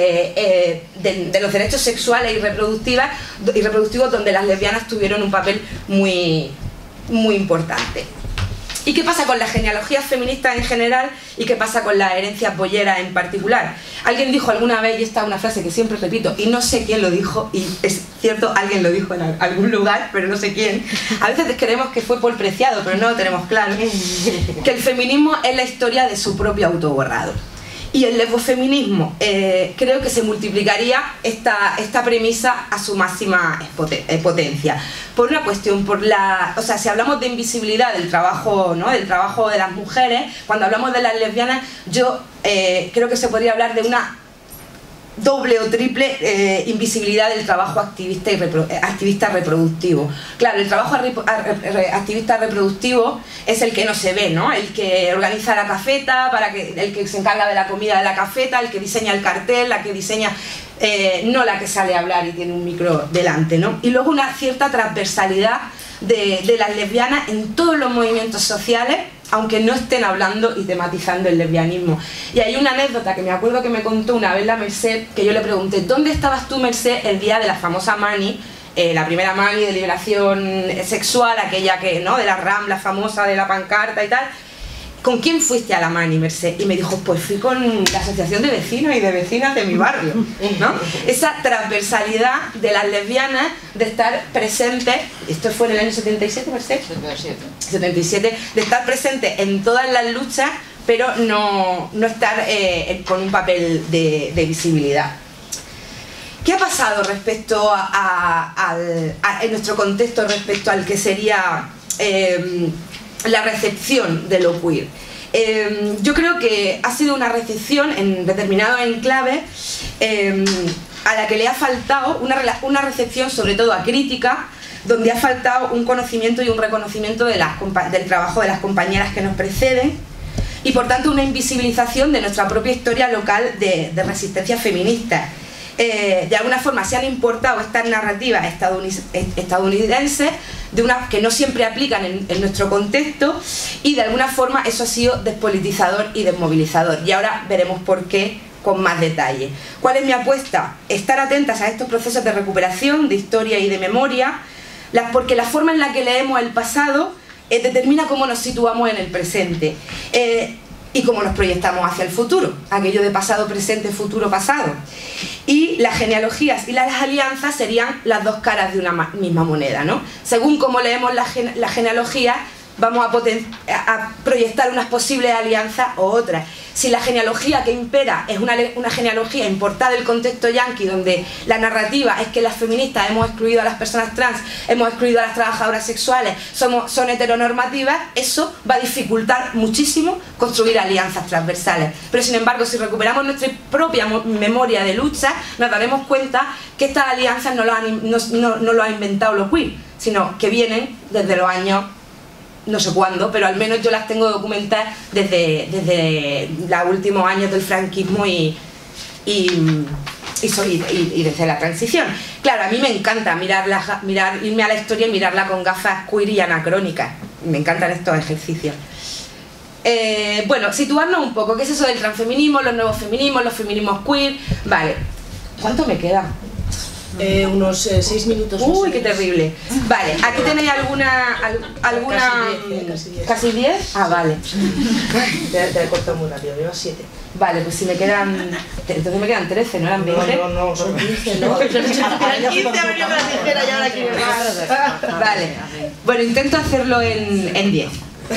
de los derechos sexuales y reproductivos, donde las lesbianas tuvieron un papel muy importante. ¿Y qué pasa con las genealogías feministas en general y qué pasa con las herencias bolleras en particular? Alguien dijo alguna vez, y esta es una frase que siempre repito, y no sé quién lo dijo, y es cierto, alguien lo dijo en algún lugar, pero no sé quién. A veces creemos que fue Paul Preciado, pero no lo tenemos claro, que el feminismo es la historia de su propio autoborrado. Y el lesbofeminismo, creo que se multiplicaría esta premisa a su máxima potencia. Por una cuestión, o sea, si hablamos de invisibilidad del trabajo, ¿no?, del trabajo de las mujeres, cuando hablamos de las lesbianas, yo creo que se podría hablar de una doble o triple invisibilidad del trabajo activista reproductivo. Claro, el trabajo activista reproductivo es el que no se ve, ¿no? El que organiza la cafeta, el que se encarga de la comida de la cafeta, el que diseña el cartel, la que diseña, no la que sale a hablar y tiene un micro delante, ¿no? Y luego una cierta transversalidad de las lesbianas en todos los movimientos sociales, aunque no estén hablando y tematizando el lesbianismo. Y hay una anécdota que me acuerdo que me contó una vez la Merced, que yo le pregunté: ¿dónde estabas tú, Merced, el día de la famosa Mani, la primera Mani de liberación sexual, aquella que, ¿no?, de la Rambla famosa, de la pancarta y tal? ¿Con quién fuiste a la Mani, Merced? Y me dijo: pues fui con la asociación de vecinos y de vecinas de mi barrio, ¿no? Esa transversalidad de las lesbianas, de estar presentes, esto fue en el año 77, Merced, 77, de estar presentes en todas las luchas, pero no estar con un papel de visibilidad. ¿Qué ha pasado respecto en nuestro contexto respecto al que sería la recepción de lo queer? Yo creo que ha sido una recepción en determinados enclaves a la que le ha faltado una recepción, sobre todo acrítica, donde ha faltado un conocimiento y un reconocimiento del trabajo de las compañeras que nos preceden, y por tanto una invisibilización de nuestra propia historia local de resistencia feminista. De alguna forma se han importado estas narrativas estadounidenses que no siempre aplican en nuestro contexto, y de alguna forma eso ha sido despolitizador y desmovilizador, y ahora veremos por qué con más detalle. ¿Cuál es mi apuesta? Estar atentas a estos procesos de recuperación, de historia y de memoria, porque la forma en la que leemos el pasado determina cómo nos situamos en el presente. Y cómo nos proyectamos hacia el futuro, aquello de pasado, presente, futuro, pasado. Y las genealogías y las alianzas serían las dos caras de una misma moneda, ¿no? Según cómo leemos la genealogía, vamos a proyectar unas posibles alianzas o otras. Si la genealogía que impera es una genealogía importada del contexto yanqui, donde la narrativa es que las feministas hemos excluido a las personas trans, hemos excluido a las trabajadoras sexuales, son heteronormativas, eso va a dificultar muchísimo construir alianzas transversales. Pero sin embargo, si recuperamos nuestra propia memoria de lucha, nos daremos cuenta que estas alianzas no lo ha inventado lo queer, sino que vienen desde los años no sé cuándo, pero al menos yo las tengo documentadas desde los últimos años del franquismo y desde la transición. Claro, a mí me encanta irme a la historia y mirarla con gafas queer y anacrónicas. Me encantan estos ejercicios. Bueno, situarnos un poco. ¿Qué es eso del transfeminismo, los nuevos feminismos, los feminismos queer? Vale, ¿cuánto me queda? Unos 6 minutos. Uy, qué terrible. Vale, ¿aquí tenéis alguna ¿Casi 10? Ah, vale. Te he cortado muy rápido, llevas 7. Vale, pues si me quedan... Entonces me quedan 13, ¿no eran 20? No, son 15, ¿no? Eran 15, ha venido la tijera y ahora quiere más. Vale, bueno, intento hacerlo en 10.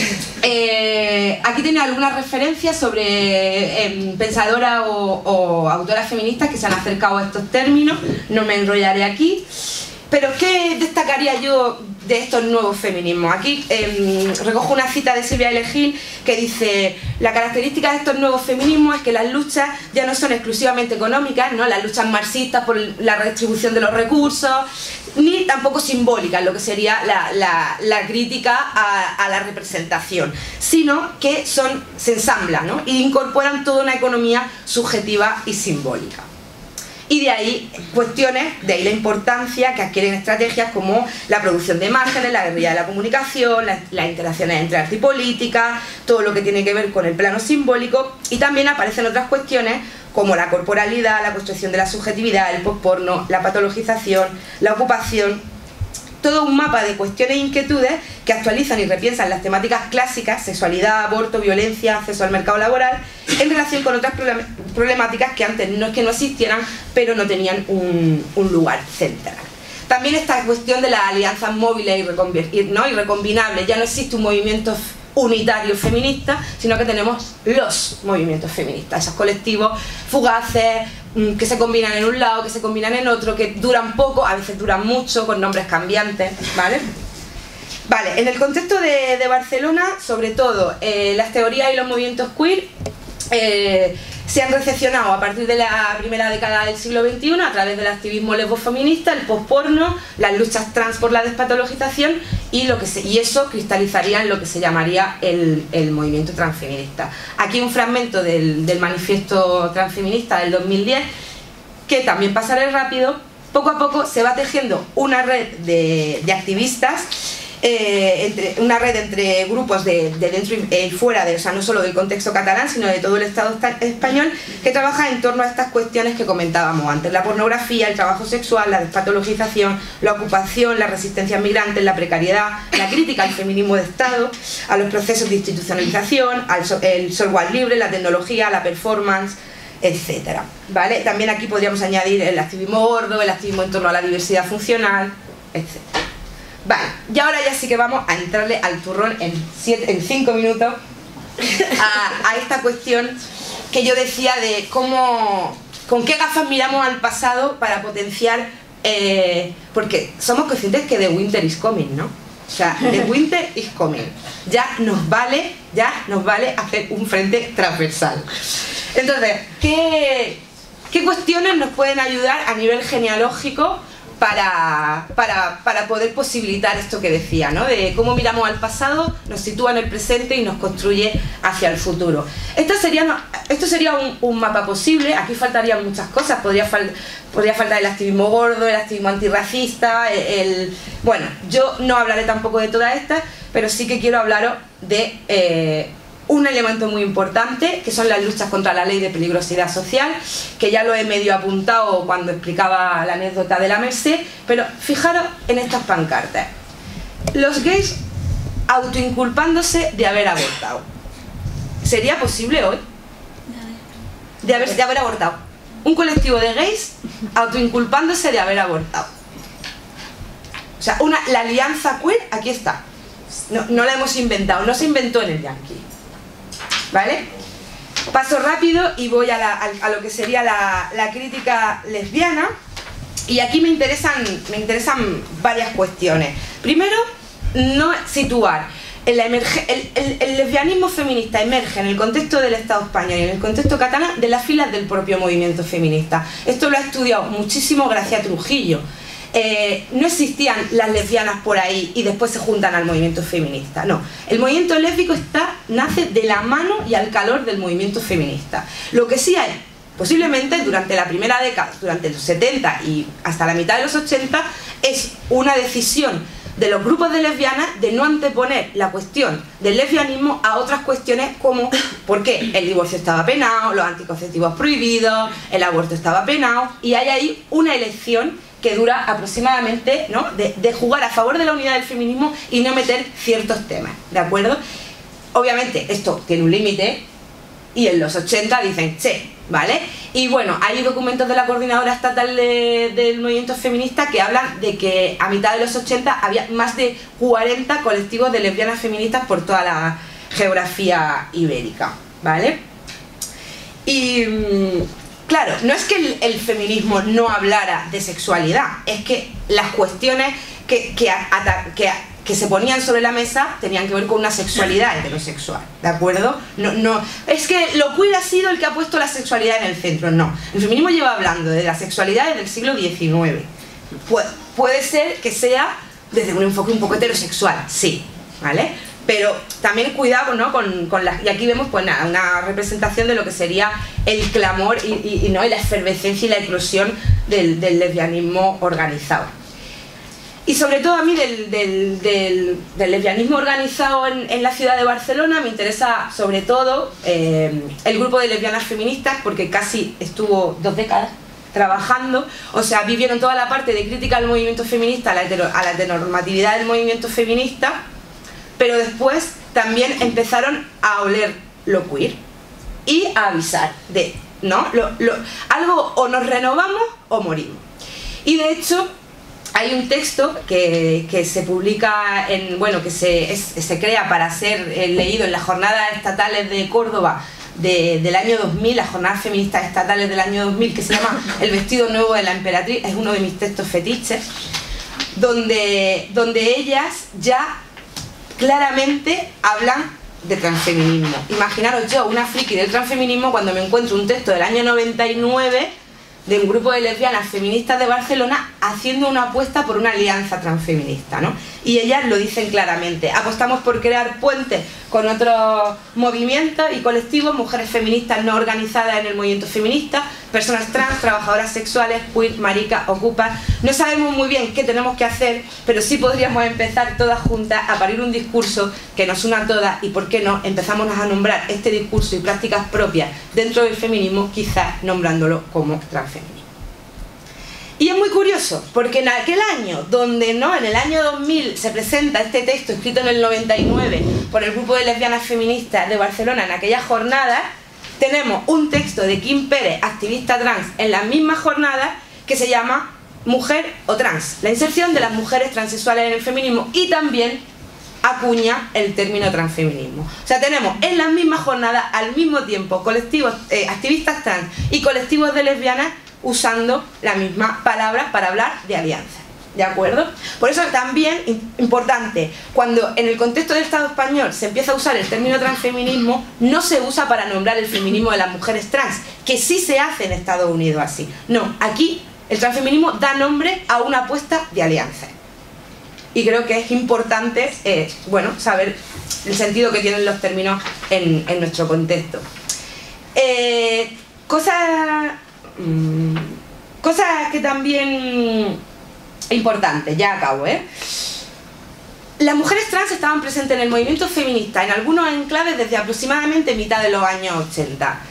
Aquí tenéis algunas referencias sobre pensadoras o autoras feministas que se han acercado a estos términos. No me enrollaré aquí, pero ¿qué destacaría yo de estos nuevos feminismos. Aquí recojo una cita de Silvia L. Gil que dice: la característica de estos nuevos feminismos es que las luchas ya no son exclusivamente económicas, ¿no? Las luchas marxistas por la redistribución de los recursos, ni tampoco simbólicas, lo que sería la crítica a la representación, sino que se ensamblan, ¿no? Y incorporan toda una economía subjetiva y simbólica. Y de ahí cuestiones, de ahí la importancia que adquieren estrategias como la producción de imágenes, la guerrilla de la comunicación, las interacciones entre arte y política, todo lo que tiene que ver con el plano simbólico, y también aparecen otras cuestiones como la corporalidad, la construcción de la subjetividad, el posporno, la patologización, la ocupación, todo un mapa de cuestiones e inquietudes que actualizan y repiensan las temáticas clásicas, sexualidad, aborto, violencia, acceso al mercado laboral, en relación con otras problemáticas que antes no es que no existieran, pero no tenían un lugar central. También esta cuestión de las alianzas móviles y recombinables. Ya no existe un movimiento unitario feminista, sino que tenemos los movimientos feministas, esos colectivos fugaces, que se combinan en un lado, que se combinan en otro, que duran poco, a veces duran mucho, con nombres cambiantes, ¿vale? Vale, en el contexto de Barcelona, sobre todo, las teorías y los movimientos queer se han recepcionado a partir de la primera década del siglo XXI a través del activismo lesbofeminista, el posporno, las luchas trans por la despatologización y eso cristalizaría en lo que se llamaría el movimiento transfeminista. Aquí un fragmento del manifiesto transfeminista del 2010, que también pasaré rápido. Poco a poco se va tejiendo una red de activistas, una red entre grupos de dentro y fuera, o sea, no solo del contexto catalán, sino de todo el Estado español, que trabaja en torno a estas cuestiones que comentábamos antes: la pornografía, el trabajo sexual, la despatologización, la ocupación, la resistencia migrante, la precariedad, la crítica al feminismo de Estado, a los procesos de institucionalización, el software libre, la tecnología, la performance, etcétera, ¿vale? También aquí podríamos añadir el activismo gordo, el activismo en torno a la diversidad funcional, etcétera. Vale, y ahora ya sí que vamos a entrarle al turrón en 5 minutos a esta cuestión que yo decía de con qué gafas miramos al pasado para potenciar, porque somos conscientes que the winter is coming, ¿no? O sea, the winter is coming. Ya nos vale hacer un frente transversal. Entonces, ¿qué cuestiones nos pueden ayudar a nivel genealógico para poder posibilitar esto que decía, ¿no? De cómo miramos al pasado, nos sitúa en el presente y nos construye hacia el futuro. Esto sería un mapa posible. Aquí faltarían muchas cosas. Podría faltar el activismo gordo, el activismo antirracista, bueno, yo no hablaré tampoco de todas estas, pero sí que quiero hablaros de un elemento muy importante, que son las luchas contra la ley de peligrosidad social, que ya lo he medio apuntado cuando explicaba la anécdota de la Merced, pero fijaros en estas pancartas. Los gays autoinculpándose de haber abortado. ¿Sería posible hoy? De haber abortado. Un colectivo de gays autoinculpándose de haber abortado. O sea, la alianza queer, aquí está. No la hemos inventado, no se inventó en el Yankee. ¿Vale? Paso rápido y voy a lo que sería la crítica lesbiana, y aquí me interesan varias cuestiones. Primero, no situar el lesbianismo feminista emerge en el contexto del Estado español y en el contexto catalán de las filas del propio movimiento feminista. Esto lo ha estudiado muchísimo Gracia Trujillo. No existían las lesbianas por ahí y después se juntan al movimiento feminista, no. El movimiento lésbico nace de la mano y al calor del movimiento feminista. Lo que sí hay, posiblemente durante la primera década, durante los 70 y hasta la mitad de los 80, es una decisión de los grupos de lesbianas de no anteponer la cuestión del lesbianismo a otras cuestiones como por qué el divorcio estaba penado, los anticonceptivos prohibidos, el aborto estaba penado, y hay ahí una elección que dura aproximadamente, ¿no?, de jugar a favor de la unidad del feminismo y no meter ciertos temas, ¿de acuerdo? Obviamente esto tiene un límite y en los 80 dicen, che, ¿vale? Y bueno, hay documentos de la Coordinadora Estatal del Movimiento Feminista que hablan de que a mitad de los 80 había más de 40 colectivos de lesbianas feministas por toda la geografía ibérica, ¿vale? Y claro, no es que el feminismo no hablara de sexualidad, es que las cuestiones que se ponían sobre la mesa tenían que ver con una sexualidad heterosexual, ¿de acuerdo? No, es que lo queer ha sido el que ha puesto la sexualidad en el centro, no. El feminismo lleva hablando de la sexualidad desde el siglo XIX. Puede ser que sea desde un enfoque un poco heterosexual, sí, ¿vale? Pero también cuidado, ¿no? Y aquí vemos pues nada, una representación de lo que sería el clamor y la efervescencia y la eclosión del lesbianismo organizado. Y sobre todo a mí del lesbianismo organizado en la ciudad de Barcelona me interesa sobre todo el grupo de lesbianas feministas, porque casi estuvo 2 décadas trabajando, o sea, vivieron toda la parte de crítica al movimiento feminista, a la heteronormatividad del movimiento feminista, pero después también empezaron a oler lo queer y a avisar de, ¿no? Algo o nos renovamos o morimos. Y de hecho hay un texto que se publica que se crea para ser leído en las jornadas estatales de Córdoba del año 2000, las jornadas feministas estatales del año 2000, que se llama El vestido nuevo de la emperatriz, es uno de mis textos fetiches, donde ellas ya claramente hablan de transfeminismo. Imaginaros yo, una friki del transfeminismo, cuando me encuentro un texto del año 99 de un grupo de lesbianas feministas de Barcelona haciendo una apuesta por una alianza transfeminista, ¿no? Y ellas lo dicen claramente: apostamos por crear puentes con otros movimientos y colectivos, mujeres feministas no organizadas en el movimiento feminista, personas trans, trabajadoras sexuales, queer, maricas, ocupas. No sabemos muy bien qué tenemos que hacer, pero sí podríamos empezar todas juntas a parir un discurso que nos una a todas, y por qué no empezamos a nombrar este discurso y prácticas propias dentro del feminismo, quizás nombrándolo como transfeminismo. Y es muy curioso, porque en aquel año, donde en el año 2000 se presenta este texto escrito en el 99 por el grupo de lesbianas feministas de Barcelona en aquella jornada, tenemos un texto de Kim Pérez, activista trans, en las mismas jornadas, que se llama Mujer o Trans, la inserción de las mujeres transexuales en el feminismo, y también acuña el término transfeminismo. O sea, tenemos en las mismas jornadas, al mismo tiempo, colectivos, activistas trans y colectivos de lesbianas usando la misma palabra para hablar de alianza, ¿de acuerdo? Por eso también, importante, cuando en el contexto del Estado español se empieza a usar el término transfeminismo, no se usa para nombrar el feminismo de las mujeres trans, que sí se hace en Estados Unidos así. No, aquí el transfeminismo da nombre a una apuesta de alianza. Y creo que es importante, saber el sentido que tienen los términos en nuestro contexto. Cosas que también importantes, ya acabo, Las mujeres trans estaban presentes en el movimiento feminista en algunos enclaves desde aproximadamente mitad de los años 80.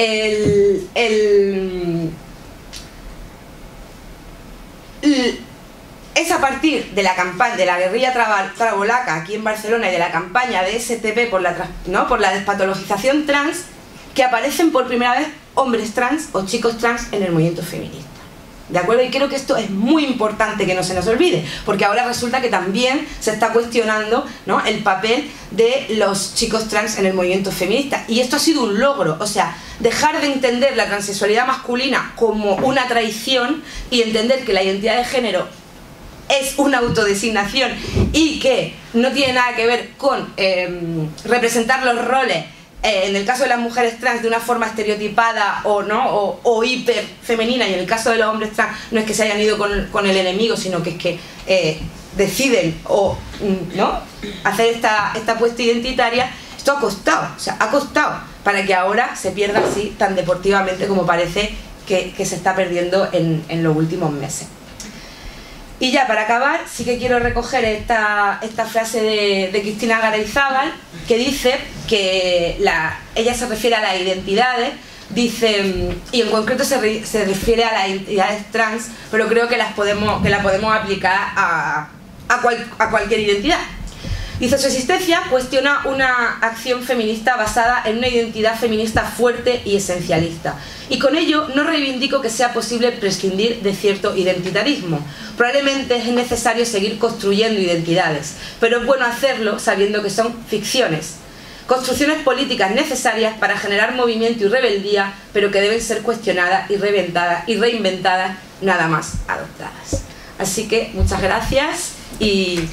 Es a partir de la campaña de la guerrilla trabolaca aquí en Barcelona y de la campaña de STP por la despatologización trans, que aparecen por primera vez hombres trans o chicos trans en el movimiento feminista. ¿De acuerdo? Y creo que esto es muy importante que no se nos olvide, porque ahora resulta que también se está cuestionando, ¿no?, el papel de los chicos trans en el movimiento feminista. Y esto ha sido un logro, o sea, dejar de entender la transexualidad masculina como una traición y entender que la identidad de género es una autodesignación y que no tiene nada que ver con representar los roles, en el caso de las mujeres trans, de una forma estereotipada o hiper femenina, y en el caso de los hombres trans no es que se hayan ido con el enemigo, sino que es que deciden hacer esta apuesta identitaria. Esto ha costado para que ahora se pierda así tan deportivamente como parece que se está perdiendo en los últimos meses. Y ya para acabar, sí que quiero recoger esta frase de Cristina Garayzábal, que dice que ella se refiere a las identidades, dice, y en concreto se refiere a las identidades trans, pero creo que la podemos aplicar a cualquier identidad. Dice: su existencia cuestiona una acción feminista basada en una identidad feminista fuerte y esencialista. Y con ello no reivindico que sea posible prescindir de cierto identitarismo. Probablemente es necesario seguir construyendo identidades, pero es bueno hacerlo sabiendo que son ficciones. Construcciones políticas necesarias para generar movimiento y rebeldía, pero que deben ser cuestionadas y reinventadas, nada más adoptadas. Así que muchas gracias. y...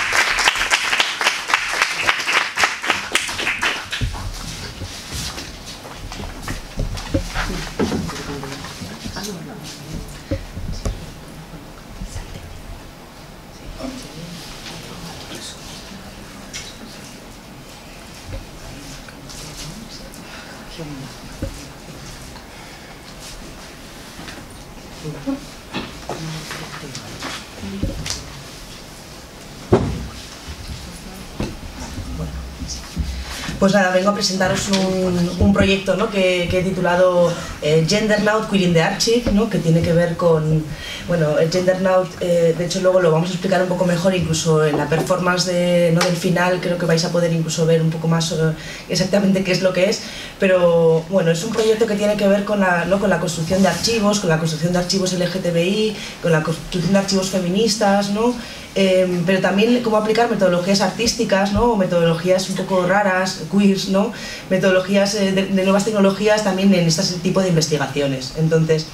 Pues nada, vengo a presentaros un proyecto, ¿no?, que he titulado Gendernaut Queer in the Archive, ¿no?, que tiene que ver con, bueno, el Gendernaut, de hecho luego lo vamos a explicar un poco mejor, incluso en la performance del final creo que vais a poder incluso ver un poco más exactamente qué es lo que es, pero bueno, es un proyecto que tiene que ver con la construcción de archivos, con la construcción de archivos LGTBI, con la construcción de archivos feministas, ¿no?, pero también cómo aplicar metodologías artísticas, ¿no?, o metodologías un poco raras, queers, ¿no?, metodologías de nuevas tecnologías también en este tipo de investigaciones. Entonces,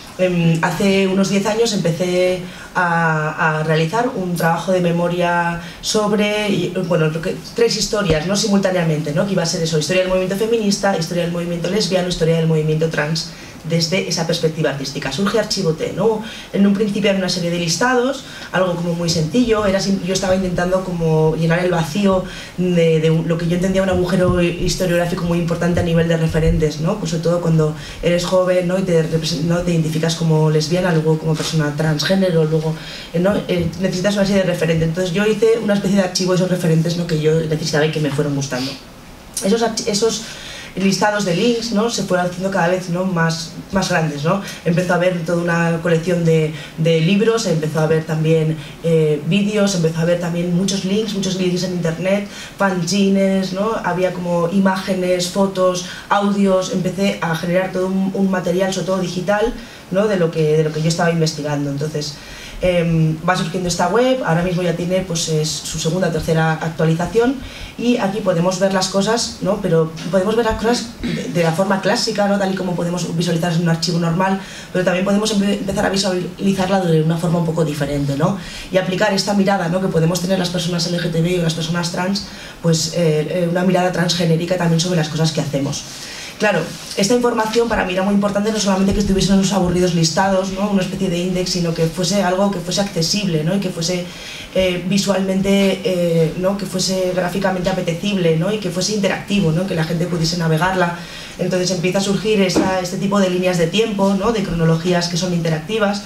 hace unos 10 años empecé a realizar un trabajo de memoria sobre, bueno, 3 historias, ¿no?, simultáneamente, ¿no?, que iba a ser eso: historia del movimiento feminista, historia del movimiento lesbiano, historia del movimiento trans, desde esa perspectiva artística. Surge Archivo T, ¿no? En un principio era una serie de listados, algo como muy sencillo, yo estaba intentando como llenar el vacío de lo que yo entendía un agujero historiográfico muy importante a nivel de referentes, ¿no? Pues sobre todo cuando eres joven, ¿no?, y te identificas como lesbiana, luego como persona transgénero, luego, ¿no?, necesitas una serie de referentes. Entonces yo hice una especie de archivo de esos referentes, ¿no?, que yo necesitaba y que me fueron gustando. Esos listados de links, ¿no?, se fueron haciendo cada vez, ¿no?, más grandes, ¿no? Empezó a haber toda una colección de libros, empezó a haber también vídeos, empezó a haber también muchos links en internet, fanzines, ¿no?, había como imágenes, fotos, audios. Empecé a generar todo un material, sobre todo digital, ¿no?, de lo que yo estaba investigando. Entonces va surgiendo esta web, ahora mismo ya tiene pues su segunda o tercera actualización, y aquí podemos ver las cosas, ¿no?, pero podemos ver las cosas de la forma clásica, ¿no?, tal y como podemos visualizarlas en un archivo normal, pero también podemos empezar a visualizarla de una forma un poco diferente, ¿no?, y aplicar esta mirada, ¿no?, que podemos tener las personas LGTBI o las personas trans, pues una mirada transgenérica también sobre las cosas que hacemos. Claro, esta información para mí era muy importante, no solamente que estuviesen unos aburridos listados, ¿no?, una especie de índice, sino que fuese algo que fuese accesible, ¿no?, y que fuese visualmente, ¿no?, que fuese gráficamente apetecible, ¿no?, y que fuese interactivo, ¿no?, que la gente pudiese navegarla. Entonces empieza a surgir este tipo de líneas de tiempo, ¿no?, de cronologías que son interactivas,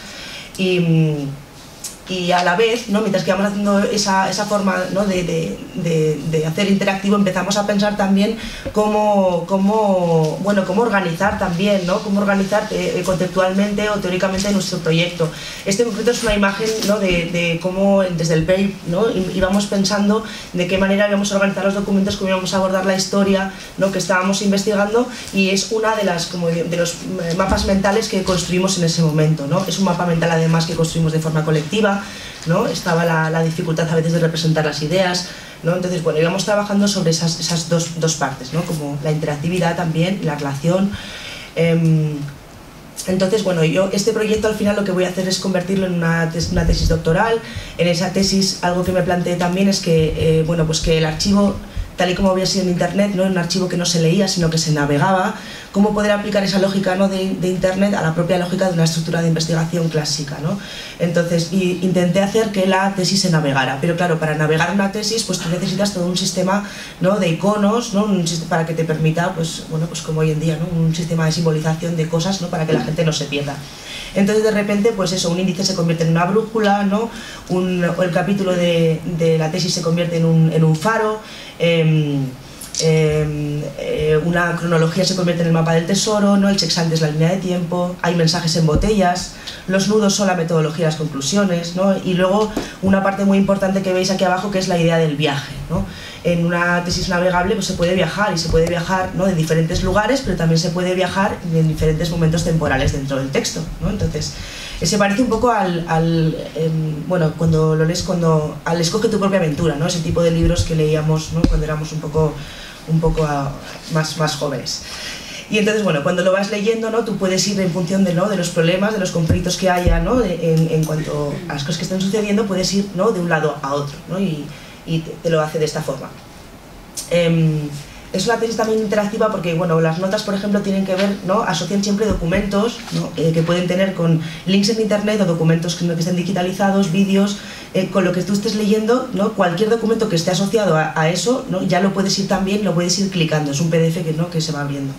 y a la vez, ¿no?, mientras que vamos haciendo esa forma, ¿no?, de hacer interactivo, empezamos a pensar también cómo organizar también, ¿no?, cómo organizar conceptualmente o teóricamente nuestro proyecto. Este en concreto es una imagen, ¿no?, de cómo desde el PEI, ¿no?, íbamos pensando de qué manera íbamos a organizar los documentos, cómo íbamos a abordar la historia, ¿no?, que estábamos investigando, y es una de los mapas mentales que construimos en ese momento, ¿no? Es un mapa mental además que construimos de forma colectiva, ¿no? Estaba la dificultad a veces de representar las ideas, ¿no? Entonces, bueno, íbamos trabajando sobre esas dos partes, ¿no?, como la interactividad también, la relación. Entonces, bueno, yo este proyecto al final lo que voy a hacer es convertirlo en una tesis doctoral. En esa tesis algo que me planteé también es que, bueno, pues que el archivo, tal y como había sido en internet, no era un archivo que no se leía, sino que se navegaba, cómo poder aplicar esa lógica, ¿no?, de internet a la propia lógica de una estructura de investigación clásica, ¿no? Entonces, intenté hacer que la tesis se navegara, pero claro, para navegar una tesis, pues tú necesitas todo un sistema, ¿no?, de iconos, ¿no?, para que te permita, pues, bueno, pues como hoy en día, ¿no?, un sistema de simbolización de cosas, ¿no?, para que la gente no se pierda. Entonces, de repente, pues eso, un índice se convierte en una brújula, ¿no?, el capítulo de la tesis se convierte en un faro, una cronología se convierte en el mapa del tesoro, ¿no?, el checksum es la línea de tiempo, hay mensajes en botellas, los nudos son la metodología y las conclusiones, ¿no?, y luego una parte muy importante que veis aquí abajo, que es la idea del viaje, ¿no? En una tesis navegable pues se puede viajar, y se puede viajar, ¿no?, en diferentes lugares, pero también se puede viajar en diferentes momentos temporales dentro del texto, ¿no? Entonces, se parece un poco bueno, cuando lo lees, al Escoge tu propia aventura, ¿no?, ese tipo de libros que leíamos, ¿no?, cuando éramos un poco más jóvenes. Y entonces, bueno, cuando lo vas leyendo, ¿no? Tú puedes ir en función de, ¿no? de los problemas, de los conflictos que haya, ¿no? en cuanto a las cosas que estén sucediendo, puedes ir, ¿no? de un lado a otro, ¿no? y te lo hace de esta forma. Es una tesis también interactiva porque, bueno, las notas, por ejemplo, tienen que ver, ¿no? asocian siempre documentos, ¿no? Que pueden tener con links en internet o documentos que estén digitalizados, vídeos, con lo que tú estés leyendo, ¿no? Cualquier documento que esté asociado a eso, ¿no? Ya lo puedes ir también, lo puedes ir clicando, es un PDF que, ¿no? que se va abriendo.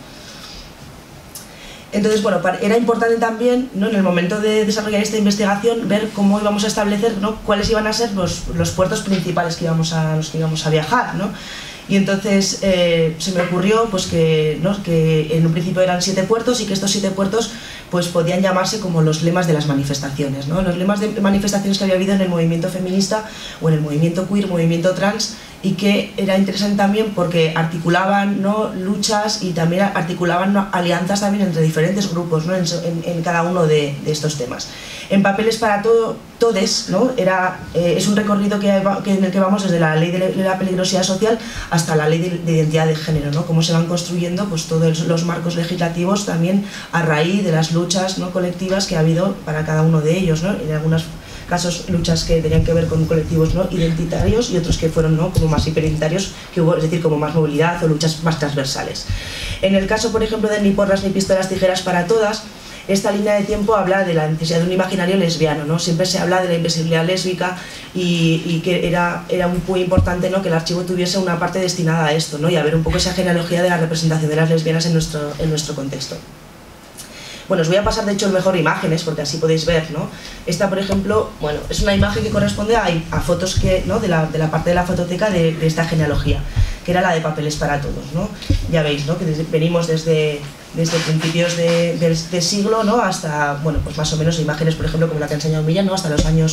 Entonces, bueno, era importante también, ¿no? en el momento de desarrollar esta investigación, ver cómo íbamos a establecer, ¿no? cuáles iban a ser los puertos principales que íbamos a viajar, ¿no? Y entonces se me ocurrió pues, ¿no? que en un principio eran 7 puertos y que estos 7 puertos pues, podían llamarse como los lemas de las manifestaciones, ¿no? Los lemas de manifestaciones que había habido en el movimiento feminista o en el movimiento queer, movimiento trans, y que era interesante también porque articulaban, ¿no? luchas y también articulaban, ¿no? alianzas también entre diferentes grupos, ¿no? en cada uno de estos temas. En Papeles para Todes, ¿no? es un recorrido en el que vamos desde la ley de la peligrosidad social hasta la ley de identidad de género, ¿no? Cómo se van construyendo pues, todos los marcos legislativos también a raíz de las luchas, ¿no? colectivas que ha habido para cada uno de ellos, ¿no? En algunos casos luchas que tenían que ver con colectivos, ¿no? identitarios y otros que fueron, ¿no? como más hiperidentarios, que hubo, es decir, como más movilidad o luchas más transversales. En el caso, por ejemplo, de Ni porras ni pistolas tijeras para todas, esta línea de tiempo habla de la necesidad de un imaginario lesbiano, ¿no? Siempre se habla de la invisibilidad lésbica y que era muy importante, ¿no? que el archivo tuviese una parte destinada a esto, ¿no? y a ver un poco esa genealogía de la representación de las lesbianas en nuestro contexto. Bueno, os voy a pasar de hecho el mejor imágenes porque así podéis ver, ¿no? Esta, por ejemplo, bueno, es una imagen que corresponde a fotos que, ¿no? de la parte de la fototeca de esta genealogía, que era la de Papeles para Todos, ¿no? Ya veis, ¿no? que venimos desde principios de siglo, ¿no? hasta, bueno, pues más o menos imágenes, por ejemplo, como la que ha enseñado Milla, ¿no? hasta los años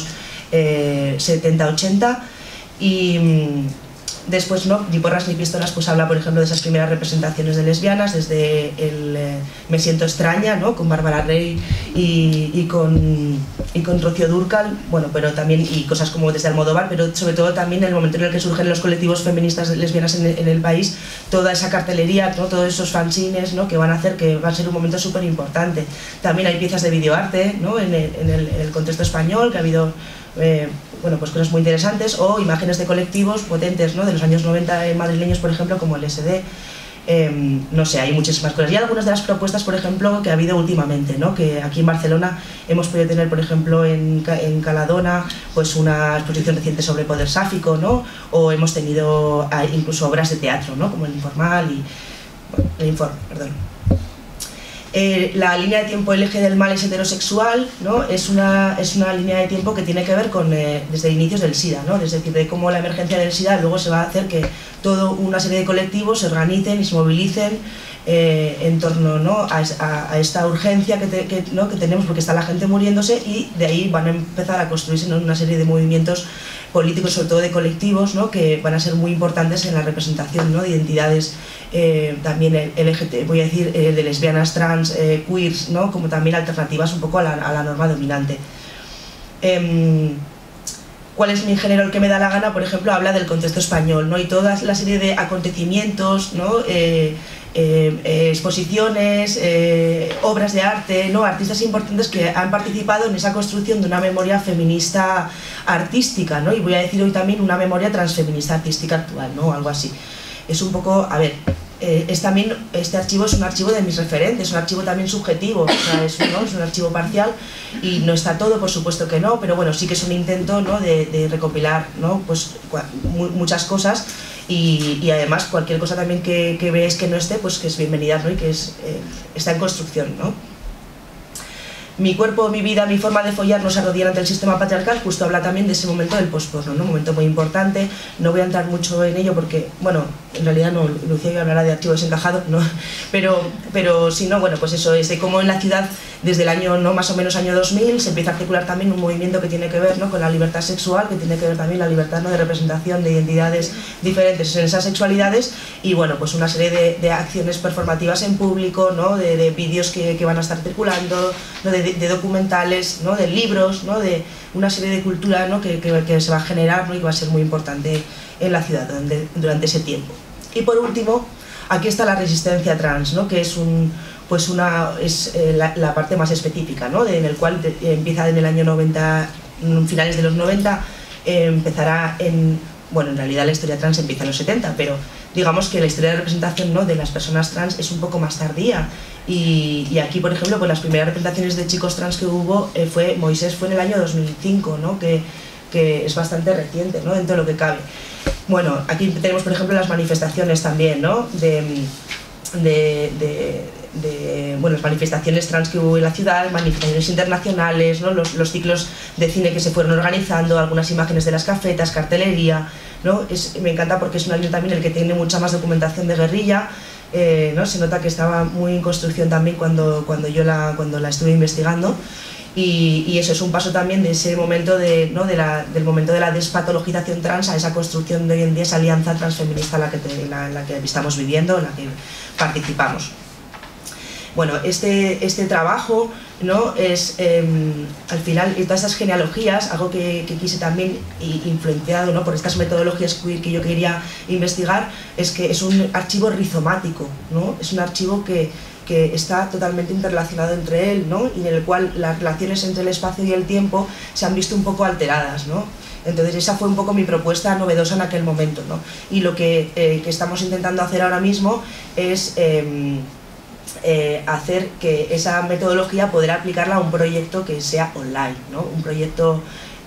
70-80 y... Después, ¿no? Ni porras ni pistolas pues habla, por ejemplo, de esas primeras representaciones de lesbianas, desde el Me siento extraña, ¿no? con Bárbara Rey y con Rocío Dúrcal, bueno, pero también, y cosas como desde Almodóvar, pero sobre todo también en el momento en el que surgen los colectivos feministas lesbianas en el país, toda esa cartelería, ¿no? todos esos fanzines, ¿no? que van a hacer que va a ser un momento súper importante. También hay piezas de videoarte, ¿no? en el contexto español, que ha habido... bueno, pues cosas muy interesantes, o imágenes de colectivos potentes, ¿no? de los años 90 madrileños, por ejemplo, como el SD. No sé, hay muchísimas cosas. Y algunas de las propuestas, por ejemplo, que ha habido últimamente, ¿no? que aquí en Barcelona hemos podido tener, por ejemplo, en Caladona, pues una exposición reciente sobre poder sáfico, ¿no? o hemos tenido incluso obras de teatro, ¿no? como el Informal y... Bueno, el Informe, perdón. La línea de tiempo El eje del mal es heterosexual, ¿no? es una línea de tiempo que tiene que ver con desde inicios del SIDA, ¿no? es decir, de cómo la emergencia del SIDA luego se va a hacer que toda una serie de colectivos se organicen y se movilicen en torno, ¿no? a esta urgencia ¿no? que tenemos porque está la gente muriéndose, y de ahí van a empezar a construirse, ¿no? una serie de movimientos políticos, sobre todo de colectivos, ¿no? que van a ser muy importantes en la representación, ¿no? de identidades también LGT, voy a decir, de lesbianas, trans, queers, ¿no? como también alternativas un poco a la norma dominante. ¿Cuál es mi género el que me da la gana? Por ejemplo, habla del contexto español, ¿no? y toda la serie de acontecimientos, ¿no? Exposiciones, obras de arte, ¿no? artistas importantes que han participado en esa construcción de una memoria feminista artística, ¿no? y voy a decir hoy también una memoria transfeminista artística actual, ¿no? algo así. Es un poco, a ver, este archivo es un archivo de mis referentes, es un archivo también subjetivo, o sea, es un archivo parcial y no está todo, por supuesto que no, pero bueno, sí que es un intento, ¿no? de recopilar, ¿no? pues, muchas cosas y además cualquier cosa también que veáis que no esté, pues que es bienvenida, ¿no? y que está en construcción, ¿no? Mi cuerpo, mi vida, mi forma de follar no se arrodillan ante el sistema patriarcal, justo habla también de ese momento del posporno, ¿no? Un momento muy importante. No voy a entrar mucho en ello porque, bueno, en realidad no, Lucía hablará de archivo desencajado, ¿no? pero si no, bueno, pues eso es de cómo en la ciudad, desde el año, ¿no? más o menos año 2000, se empieza a articular también un movimiento que tiene que ver, ¿no? con la libertad sexual, que tiene que ver también la libertad, ¿no? de representación de identidades diferentes en esas sexualidades, y bueno, pues una serie de acciones performativas en público, ¿no? de vídeos que van a estar circulando, ¿no? de documentales, ¿no? de libros, ¿no? de una serie de cultura, ¿no? que se va a generar, ¿no? y que va a ser muy importante en la ciudad durante ese tiempo. Y por último, Aquí está la resistencia trans, ¿no? Que es la parte más específica, ¿no? En el cual empieza en el año 90, finales de los 90, empezará en realidad la historia trans empieza en los 70, pero digamos que la historia de representación, ¿no?, de las personas trans es un poco más tardía, y aquí, por ejemplo, pues las primeras representaciones de chicos trans que hubo Moisés fue en el año 2005, ¿no? Que es bastante reciente, ¿no?, dentro de lo que cabe. Bueno, aquí tenemos, por ejemplo, las manifestaciones también, ¿no?, las manifestaciones trans que hubo en la ciudad, manifestaciones internacionales, ¿no?, los ciclos de cine que se fueron organizando, algunas imágenes de las cafetas, cartelería, ¿no? Me encanta porque es un año también el que tiene mucha más documentación de guerrilla, ¿no? Se nota que estaba muy en construcción también cuando la estuve investigando, y eso es un paso también de ese momento del momento de la despatologización trans a esa construcción de hoy en día, esa alianza transfeminista en la que estamos viviendo, en la que participamos. Bueno, este trabajo, ¿no?, es al final, y todas estas genealogías, algo que quise también, influenciado, ¿no?, por estas metodologías queer que yo quería investigar, es que es un archivo rizomático, ¿no? Es un archivo que está totalmente interrelacionado entre él, ¿no?, y en el cual las relaciones entre el espacio y el tiempo se han visto un poco alteradas, ¿no? Entonces esa fue un poco mi propuesta novedosa en aquel momento, ¿no? Y lo que estamos intentando hacer ahora mismo es hacer que esa metodología, poder aplicarla a un proyecto que sea online, ¿no? Un proyecto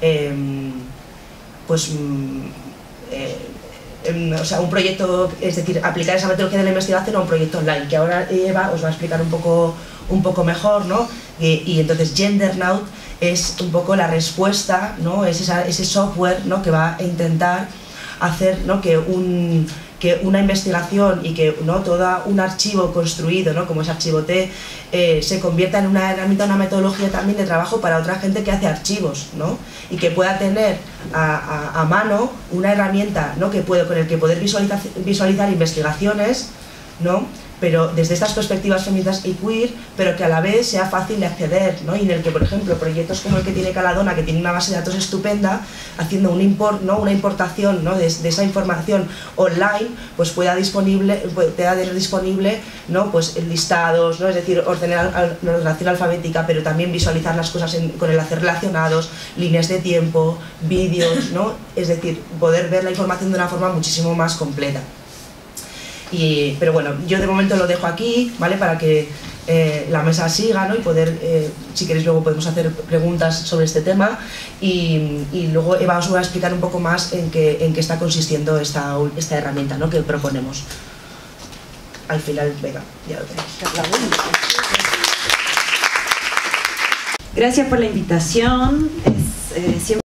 un proyecto, es decir, aplicar esa metodología de la investigación a un proyecto online, que ahora Eva os va a explicar un poco mejor, ¿no? Y entonces GenderNow es un poco la respuesta, ¿no? Es ese software, ¿no?, que va a intentar hacer, ¿no?, que una investigación y que, ¿no?, todo un archivo construido, ¿no?, como es Archivo T, se convierta en una herramienta, una metodología también de trabajo para otra gente que hace archivos, ¿no?, y que pueda tener a mano una herramienta, ¿no?, con el que poder visualizar investigaciones, ¿no?, pero desde estas perspectivas feministas y queer, pero que a la vez sea fácil de acceder, ¿no?, y en el que, por ejemplo, proyectos como el que tiene Caladona, que tiene una base de datos estupenda, haciendo una importación, ¿no?, de esa información online, pues pueda tener disponible, ¿no?, pues listados, ¿no?, es decir, ordenación alfabética, pero también visualizar las cosas con enlaces relacionados, líneas de tiempo, vídeos, ¿no?, es decir, poder ver la información de una forma muchísimo más completa. Pero bueno, yo de momento lo dejo aquí, ¿vale?, para que la mesa siga, ¿no?, y poder, si queréis luego podemos hacer preguntas sobre este tema, y luego Eva os va a explicar un poco más en qué está consistiendo esta herramienta, ¿no?, que proponemos. Al final, venga, ya lo tenéis. Gracias por la invitación. Siempre